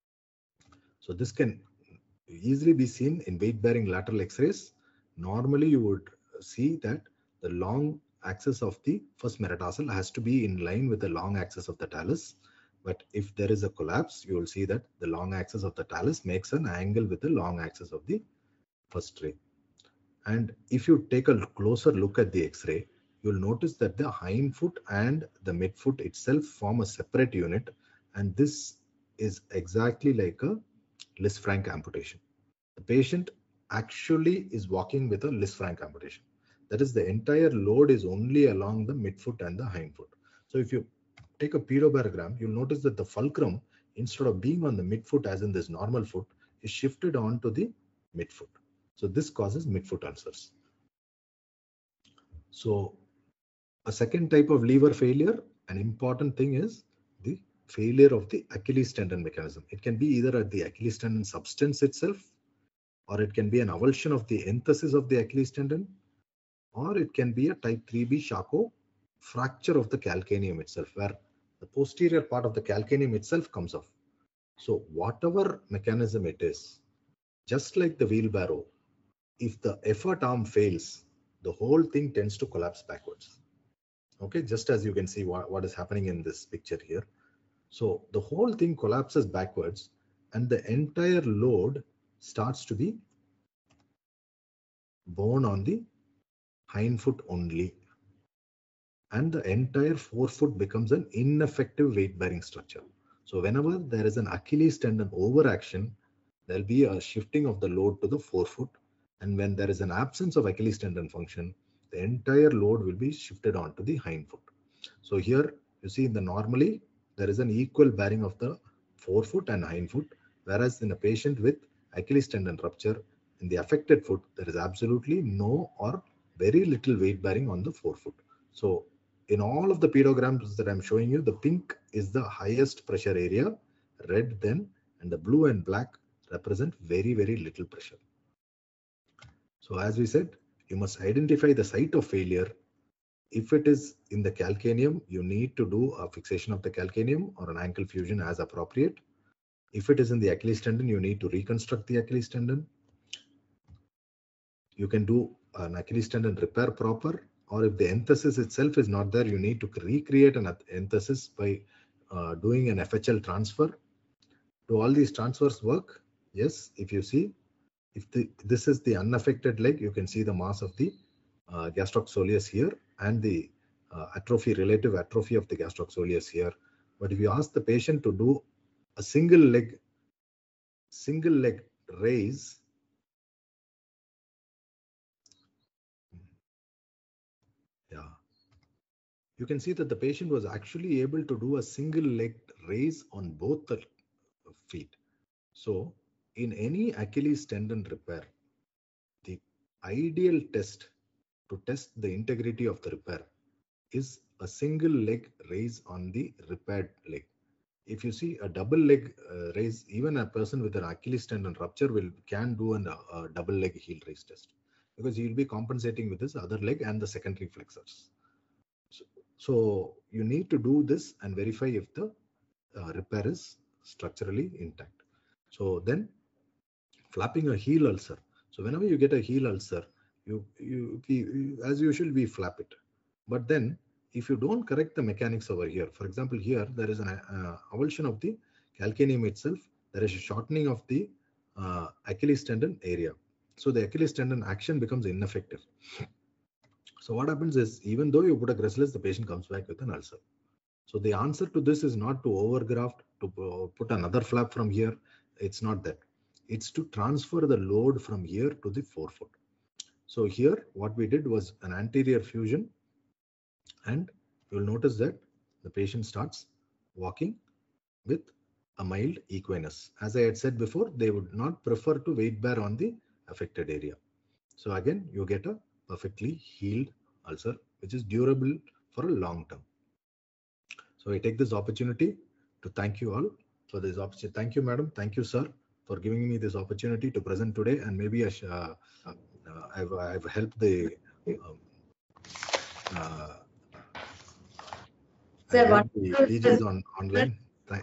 S1: So this can easily be seen in weight bearing lateral x-rays. Normally you would see that the long axis of the first metatarsal has to be in line with the long axis of the talus. But if there is a collapse, you will see that the long axis of the talus makes an angle with the long axis of the first ray. And if you take a closer look at the X-ray, you'll notice that the hind foot and the midfoot itself form a separate unit. And this is exactly like a Lisfranc amputation. The patient actually is walking with a Lisfranc amputation. That is, the entire load is only along the midfoot and the hind foot. So if you take a pedobarogram, you'll notice that the fulcrum, instead of being on the midfoot as in this normal foot, is shifted onto the midfoot. So this causes midfoot ulcers. So a second type of lever failure, an important thing is the failure of the Achilles tendon mechanism. It can be either at the Achilles tendon substance itself, or it can be an avulsion of the enthesis of the Achilles tendon, or it can be a type three B Charcot fracture of the calcaneum itself, where the posterior part of the calcaneum itself comes off. So whatever mechanism it is, just like the wheelbarrow, if the effort arm fails, the whole thing tends to collapse backwards. Okay, just as you can see what, what is happening in this picture here. So the whole thing collapses backwards and the entire load starts to be borne on the hind foot only. And the entire forefoot becomes an ineffective weight bearing structure. So whenever there is an Achilles tendon overaction, there will be a shifting of the load to the forefoot. And when there is an absence of Achilles tendon function, the entire load will be shifted onto the hind foot. So here you see in the normally, there is an equal bearing of the forefoot and hind foot, whereas in a patient with Achilles tendon rupture, in the affected foot, there is absolutely no or very little weight bearing on the forefoot. So in all of the pedograms that I'm showing you, the pink is the highest pressure area, red then, and the blue and black represent very, very little pressure. So as we said, you must identify the site of failure. If it is in the calcaneum, you need to do a fixation of the calcaneum or an ankle fusion as appropriate. If it is in the Achilles tendon, you need to reconstruct the Achilles tendon. You can do an Achilles tendon repair proper, or if the enthesis itself is not there, you need to recreate an enthesis by uh, doing an F H L transfer. Do all these transfers work? Yes, if you see, if the, this is the unaffected leg, you can see the mass of the uh, gastrocsoleus here and the uh, atrophy, relative atrophy of the gastrocsoleus here. But if you ask the patient to do a single leg, single leg raise, yeah, you can see that the patient was actually able to do a single leg raise on both the feet. So in any Achilles tendon repair, the ideal test to test the integrity of the repair is a single leg raise on the repaired leg. If you see a double leg uh, raise, even a person with an Achilles tendon rupture will can do an, uh, a double leg heel raise test, because he will be compensating with his other leg and the secondary flexors. So, so you need to do this and verify if the uh, repair is structurally intact. So then flapping a heel ulcer. So whenever you get a heel ulcer, you, you, you as usual, we flap it. But then if you don't correct the mechanics over here, for example, here there is an uh, avulsion of the calcaneum itself, there is a shortening of the uh, Achilles tendon area. So the Achilles tendon action becomes ineffective. So what happens is, even though you put a gracilis, the patient comes back with an ulcer. So the answer to this is not to overgraft, to put another flap from here. It's not that. It's to transfer the load from here to the forefoot. So here what we did was an anterior fusion, and you'll notice that the patient starts walking with a mild equinus. As I had said before, they would not prefer to weight bear on the affected area. So again, you get a perfectly healed ulcer, which is durable for a long term. So I take this opportunity to thank you all for this opportunity. Thank you, madam. Thank you, sir, for giving me this opportunity to present today. And maybe I uh, uh, I've, I've helped the um, uh,
S2: Sir,
S1: helped the P Gs on online.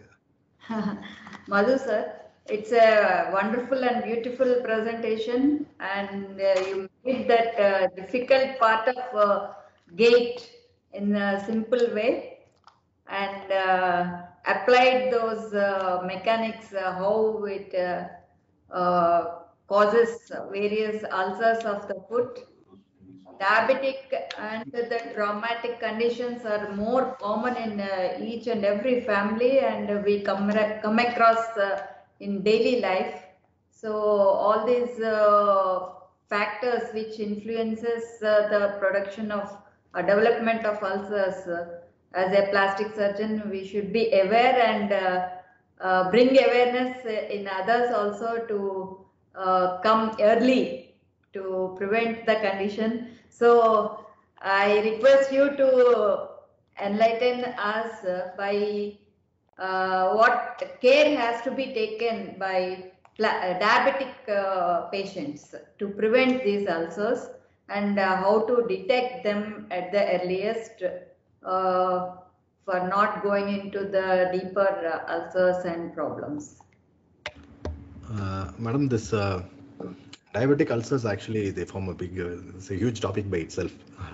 S2: Madhu sir, it's a wonderful and beautiful presentation, and uh, you made that uh, difficult part of uh, gait in a simple way, and uh, applied those uh, mechanics, uh, how it uh, uh, causes various ulcers of the foot. Diabetic and the traumatic conditions are more common in uh, each and every family, and we come, come across uh, in daily life. So all these uh, factors which influences uh, the production of uh, development of ulcers, uh, as a plastic surgeon, we should be aware and uh, uh, bring awareness in others also to uh, come early to prevent the condition. So I request you to enlighten us uh, by uh, what care has to be taken by diabetic uh, patients to prevent these ulcers, and uh, how to detect them at the earliest uh, for not going into the deeper uh, ulcers and problems.
S1: Uh, madam, this uh, diabetic ulcers, actually they form a big, uh, it's a huge topic by itself.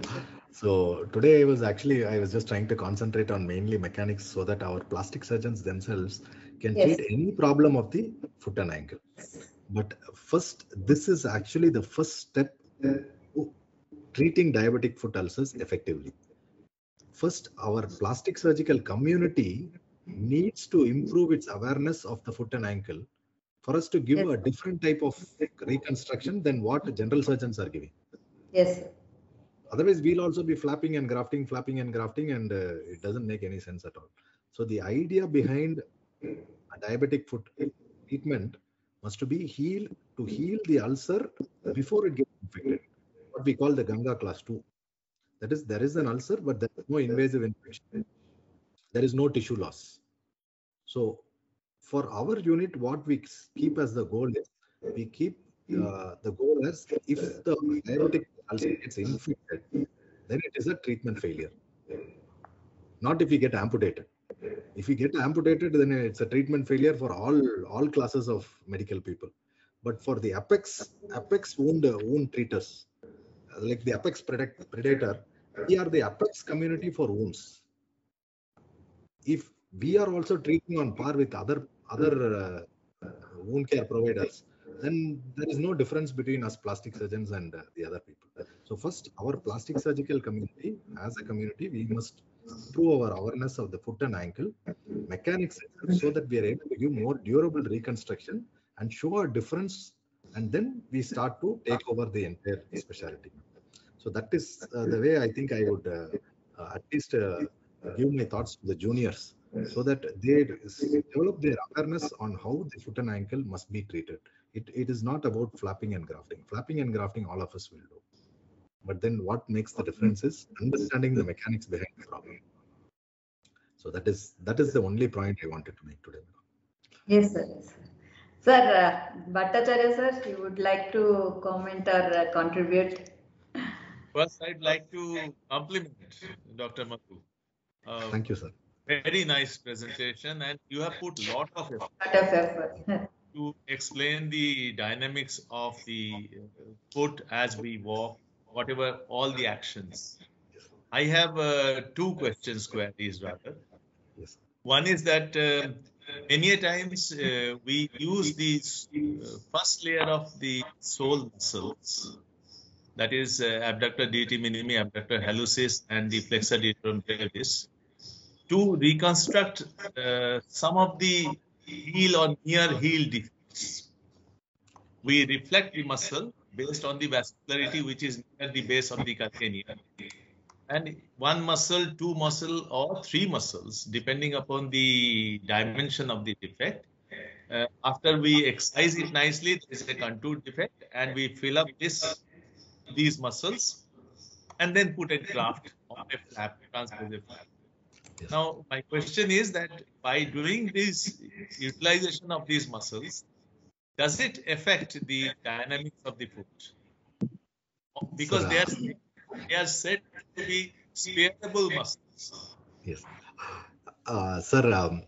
S1: So today I was actually, I was just trying to concentrate on mainly mechanics so that our plastic surgeons themselves can yes. treat any problem of the foot and ankle. But first, this is actually the first step to treating diabetic foot ulcers effectively. First, our plastic surgical community needs to improve its awareness of the foot and ankle for us to give yes. a different type of reconstruction than what general surgeons are giving.
S2: Yes.
S1: Otherwise, we'll also be flapping and grafting, flapping and grafting, and uh, it doesn't make any sense at all. So the idea behind a diabetic foot treatment must to be heal to heal the ulcer before it gets infected. What we call the Ganga class two. That is, there is an ulcer, but there is no invasive infection. There is no tissue loss. So for our unit, what we keep as the goal is, we keep uh, the goal as, if the diabetic ulcer gets infected, then it is a treatment failure. Not if we get amputated. If we get amputated, then it's a treatment failure for all, all classes of medical people. But for the apex, apex wound, uh, wound treaters, like the apex predator, we are the apex community for wounds. If we are also treating on par with other other uh, wound care providers, then there is no difference between us plastic surgeons and uh, the other people. So first, our plastic surgical community, as a community, we must improve our awareness of the foot and ankle mechanics so that we are able to give more durable reconstruction and show a difference, and then we start to take over the entire specialty. So that is uh, the way I think I would uh, uh, at least uh, give my thoughts to the juniors, so that they develop their awareness on how the foot and ankle must be treated. It, it is not about flapping and grafting. Flapping and grafting, all of us will do. But then what makes the difference is understanding the mechanics behind the problem. So that is that is the only point I wanted to make today.
S2: Yes, sir. Yes, sir. Sir, uh, Bhattacharya sir, you would like to comment or uh, contribute?
S3: First, I'd like to compliment Doctor Madhu. Uh,
S1: Thank you, sir.
S3: Very nice presentation, and you have put a lot of effort
S2: Lot of effort.
S3: to explain the dynamics of the foot as we walk, whatever all the actions. I have uh, two questions, queries rather.
S1: Yes.
S3: One is that uh, many times uh, we use the uh, first layer of the sole muscles, that is uh, abductor digiti minimi, abductor hallucis, and the flexor digitorum brevis, to reconstruct uh, some of the heel or near heel defects. We reflect the muscle based on the vascularity which is near the base of the calcaneum. And one muscle, two muscle, or three muscles, depending upon the dimension of the defect. Uh, after we excise it nicely, there is a contour defect, and we fill up this these muscles, and then put a graft or a flap, transgressive flap.
S1: Yes.
S3: Now, my question is that by doing this utilization of these muscles, does it affect the dynamics of the foot? Because
S1: Sir,
S3: they are they are said to be spareable muscles.
S1: Yes. Uh, sir, um,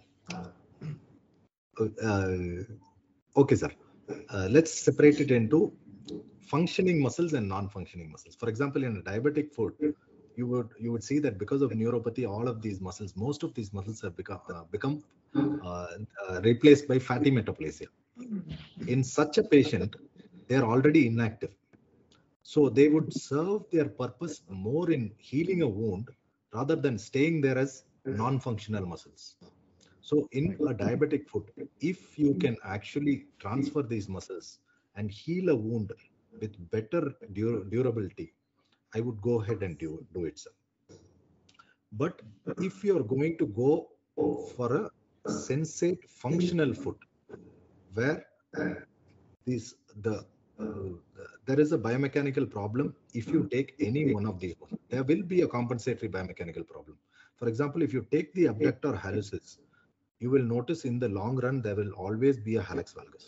S1: uh, okay, sir. Uh, let's separate it into functioning muscles and non-functioning muscles. For example, in a diabetic foot, you would you would see that because of neuropathy, all of these muscles, most of these muscles have become uh, become uh, uh, replaced by fatty metaplasia. In such a patient, they are already inactive. So they would serve their purpose more in healing a wound rather than staying there as non-functional muscles. So in a diabetic foot, if you can actually transfer these muscles and heal a wound with better dur durability, I would go ahead and do, do it, sir. But if you're going to go for a sensate functional foot, where these the uh, there is a biomechanical problem. If you take any one of these, there will be a compensatory biomechanical problem. For example, if you take the abductor hallucis, you will notice in the long run there will always be a hallux valgus.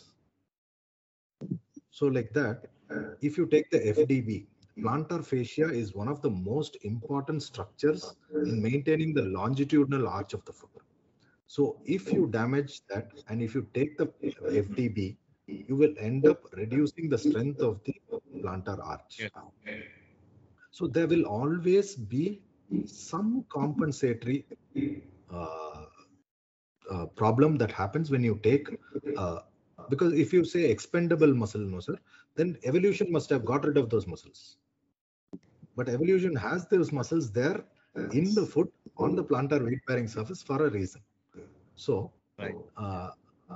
S1: So like that, if you take the F D B, plantar fascia is one of the most important structures in maintaining the longitudinal arch of the foot. So if you damage that, and if you take the F D B, you will end up reducing the strength of the plantar arch.
S3: Yeah.
S1: So there will always be some compensatory uh, uh, problem that happens when you take, uh, because if you say expendable muscle, no sir, then evolution must have got rid of those muscles. But evolution has those muscles there in the foot on the plantar weight bearing surface for a reason. So,
S3: right.
S1: uh,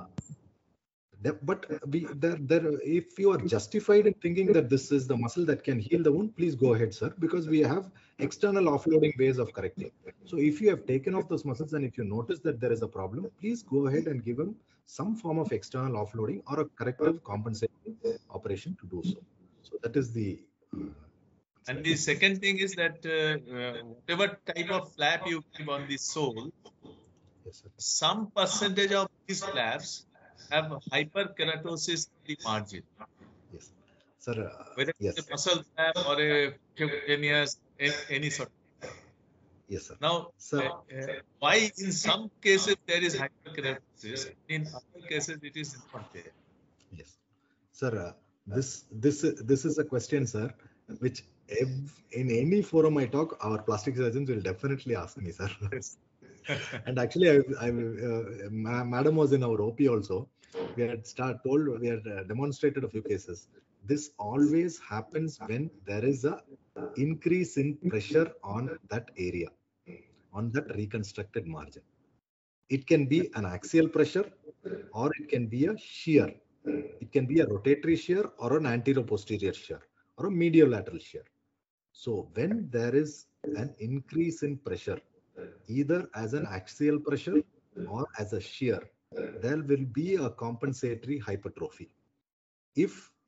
S1: but we there there if you are justified in thinking that this is the muscle that can heal the wound, please go ahead, sir, because we have external offloading ways of correcting. So if you have taken off those muscles and if you notice that there is a problem, please go ahead and give them some form of external offloading or a corrective compensating operation to do so. So that is the uh,
S3: and the second thing is that uh, uh, whatever type of flap you give on the sole,
S1: yes, sir.
S3: Some percentage of these flaps have hyperkeratosis in the margin.
S1: Yes, sir. Uh,
S3: Whether
S1: yes.
S3: it's a muscle flap or a cutaneous, any, any sort.
S1: Yes, sir.
S3: Now,
S1: sir.
S3: Uh, uh, why in some cases there is hyperkeratosis, in other cases it is not there?
S1: Yes, sir. Uh, this this this is a question, sir, which in any forum I talk, our plastic surgeons will definitely ask me, sir.
S3: Yes.
S1: And actually, I, I uh, ma madam was in our O P also. We had start told we had uh, demonstrated a few cases. This always happens when there is a increase in pressure on that area, on that reconstructed margin. It can be an axial pressure, or it can be a shear. It can be a rotatory shear or an anterior-posterior shear or a medial-lateral shear. So when there is an increase in pressure, either as an axial pressure or as a shear, there will be a compensatory hypertrophy. If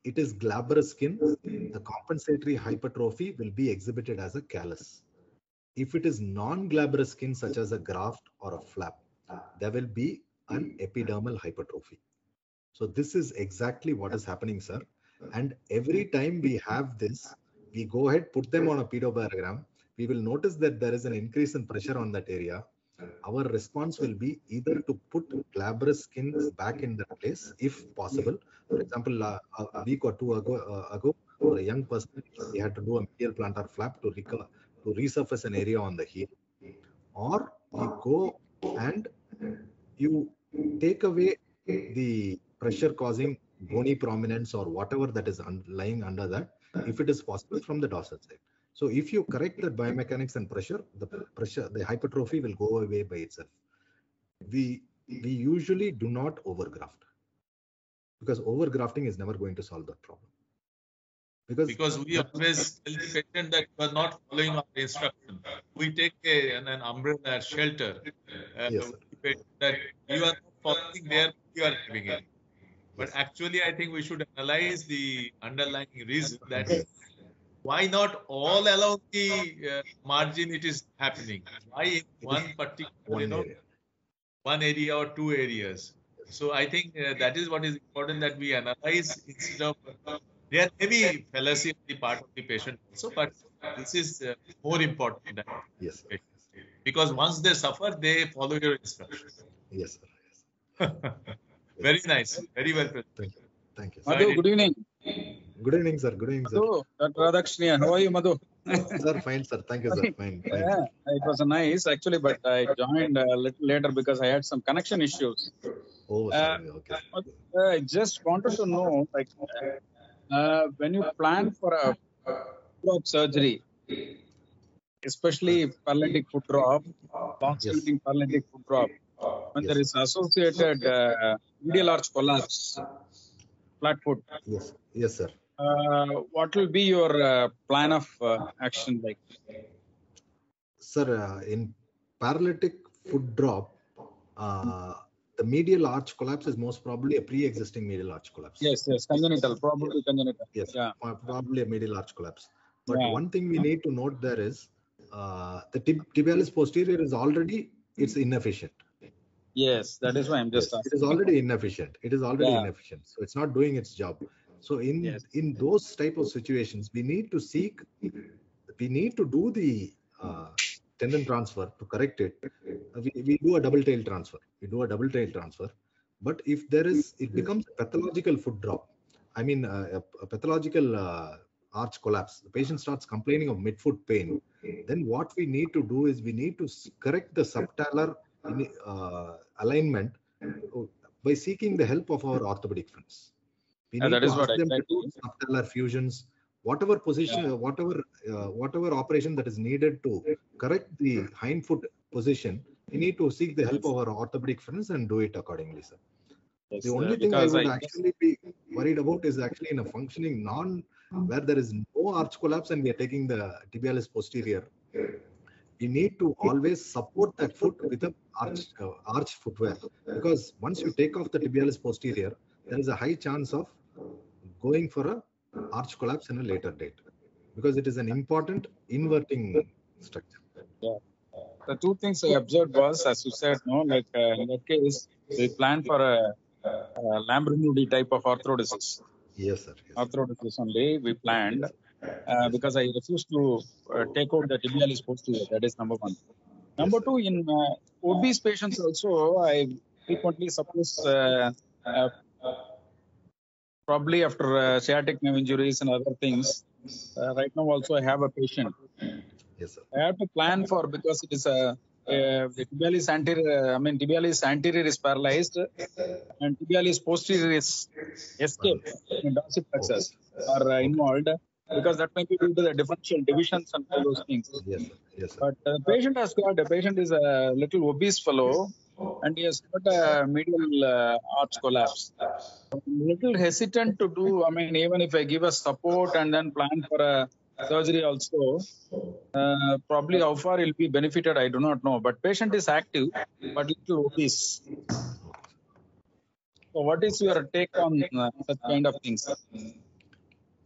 S1: it is glabrous skin, the compensatory hypertrophy will be exhibited as a callus. If it is non-glabrous skin, such as a graft or a flap, there will be an epidermal hypertrophy. So this is exactly what is happening, sir. And every time we have this, we go ahead, put them on a pedobiogram, we will notice that there is an increase in pressure on that area. Our response will be either to put glabrous skin back in that place, if possible. For example, uh, a week or two ago, uh, ago, for a young person, he had to do a medial plantar flap to, recover, to resurface an area on the heel. Or you go and you take away the pressure causing bony prominence or whatever that is un lying under that, if it is possible, from the dorsal side. So if you correct the biomechanics and pressure, the pressure, the hypertrophy will go away by itself. We we usually do not overgraft, because overgrafting is never going to solve that problem. Because,
S3: because we always tell the patient that you are not following our instruction. We take a, an, an umbrella as shelter. Uh,
S1: yes,
S3: that you are not following there, you are giving it. But
S1: yes.
S3: actually, I think we should analyze the underlying reason that why not all along the uh, margin it is happening? Why in one particular,
S1: one
S3: you know,
S1: area.
S3: one area or two areas? So I think uh, that is what is important, that we analyze instead of, uh, there may be fallacy on the part of the patient also, but this is uh, more important than
S1: yes,
S3: patient. Because once they suffer, they follow your instructions.
S1: Yes, sir. Yes.
S3: Very nice. Very well presented.
S1: Thank you. Thank you.
S4: Madhu, good evening.
S1: Good evening, sir. Good evening, sir.
S4: Madhu, Doctor Radhakshniya, how are you, Madhu?
S1: Sir, fine, sir. Thank you, sir. Fine, fine.
S4: Yeah, it was nice actually, but I joined a little later because I had some connection issues.
S1: Oh, sorry. Okay.
S4: Uh, I just wanted to know, like, uh, when you plan for a drop surgery, especially paralytic foot drop, long-standing
S1: Yes.
S4: paralytic foot drop, when
S1: Yes,
S4: there is associated uh, medial arch collapse, flat foot,
S1: Yes. Yes, sir.
S4: uh, what will be your uh, plan of uh, action like?
S1: Sir, uh, in paralytic foot drop, uh, the medial arch collapse is most probably a pre-existing medial arch collapse.
S4: Yes, yes, congenital, probably congenital.
S1: Yes,
S4: Yeah.
S1: uh, probably a medial arch collapse. But
S4: Yeah.
S1: one thing we need to note there is uh, the tib tibialis posterior is already, it's inefficient.
S4: Yes, that is why I'm just
S1: Yes,
S4: asking.
S1: it is already inefficient. It is already
S4: Yeah.
S1: inefficient. So it's not doing its job. So in
S4: Yes.
S1: in those type of situations, we need to seek, we need to do the uh, tendon transfer to correct it. Uh, we, we do a double tail transfer. We do a double tail transfer. But if there is, it becomes a pathological foot drop. I mean, uh, a, a pathological uh, arch collapse. The patient starts complaining of midfoot pain. Then what we need to do is we need to s- correct the subtalar in, uh, alignment by seeking the help of our orthopedic friends. We
S4: Yeah,
S1: need
S4: that
S1: to
S4: is what
S1: ask them to
S4: exactly.
S1: do subtalar fusions, whatever position,
S4: Yeah.
S1: whatever uh, whatever operation that is needed to correct the hind foot position. We need to seek the help of our orthopedic friends and do it accordingly, sir.
S4: Yes,
S1: The
S4: uh,
S1: only thing I
S4: because
S1: would
S4: I
S1: actually be worried about is actually in a functioning non, where there is no arch collapse and we are taking the tibialis posterior. We need to always support that foot with a arch, uh, arch footwear, because once you take off the tibialis posterior, there is a high chance of going for a arch collapse in a later date, because it is an important inverting structure.
S4: yeah. The two things I observed was, as you said, no, like uh, in that case, we plan for a, a Lambrinudi type of arthrodesis.
S1: Yes, sir. Yes, sir.
S4: Arthrodesis only we planned
S1: Yes,
S4: uh,
S1: yes,
S4: because I refused to uh, take out the tibialis posterior. That is number one. Number
S1: yes,
S4: two, in uh, obese patients also, I frequently suppose uh, uh, probably after uh, sciatic nerve injuries and other things. Uh, right now, also I have a patient.
S1: yes, sir.
S4: I have to plan for, because it is a uh, the tibialis anterior. I mean, tibialis anterior is paralyzed, and tibialis posterior is escaped. I mean, dorsiflexus are uh, involved, because that may be due to the differential divisions and all those things.
S1: Yes, sir. Yes, sir.
S4: But the patient has got, the patient is a little obese fellow, and he has got a medial uh, arch collapse. I'm a little hesitant to do, I mean, even if I give a support and then plan for a surgery also, uh, probably how far he'll be benefited, I do not know. But patient is active, but little obese. So what is your take on uh, such kind of things?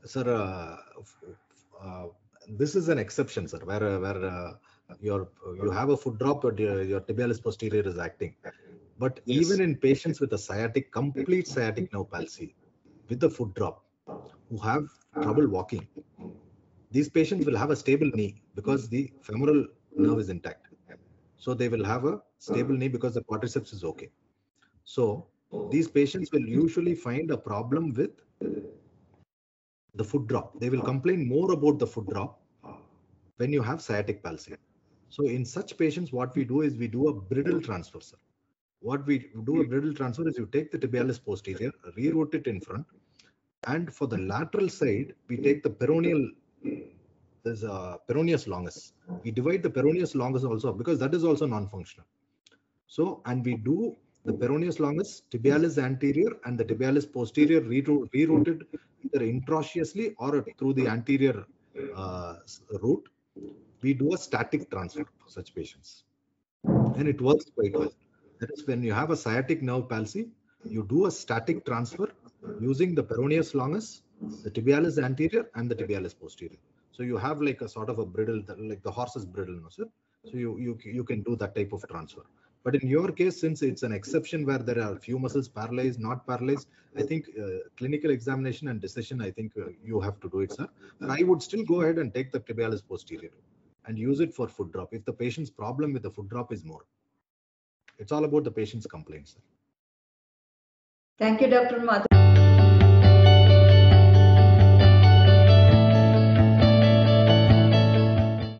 S1: sir, uh, uh, this is an exception, sir, where where uh, your you have a foot drop, but your, your tibialis posterior is acting. But
S4: Yes.
S1: even in patients with a sciatic, complete sciatic nerve palsy, with a foot drop, who have trouble walking, these patients will have a stable knee because the femoral nerve is intact. So they will have a stable knee because the quadriceps is okay. So these patients will usually find a problem with the foot drop. They will complain more about the foot drop when you have sciatic palsy. So in such patients, what we do is we do a bridle transfer, sir. What we do a bridle transfer is you take the tibialis posterior, reroute it in front, and for the lateral side, we take the peroneal, there's a peroneus longus. We divide the peroneus longus also because that is also non-functional. So, and we do the peroneus longus, tibialis anterior, and the tibialis posterior reroute, rerouted either intraosseously or through the anterior uh, route. We do a static transfer for such patients, and it works quite well. That is, when you have a sciatic nerve palsy, you do a static transfer using the peroneus longus, the tibialis anterior, and the tibialis posterior. So you have like a sort of a bridle, like the horse's bridle, no, sir? So you, you, you can do that type of transfer. But in your case, since it's an exception where there are few muscles paralyzed, not paralyzed, I think uh, clinical examination and decision, I think uh, you have to do it, sir. And I would still go ahead and take the tibialis posterior and use it for foot drop if the patient's problem with the foot drop is more. It's all about the patient's complaints, sir.
S2: Thank you, Doctor Madhu.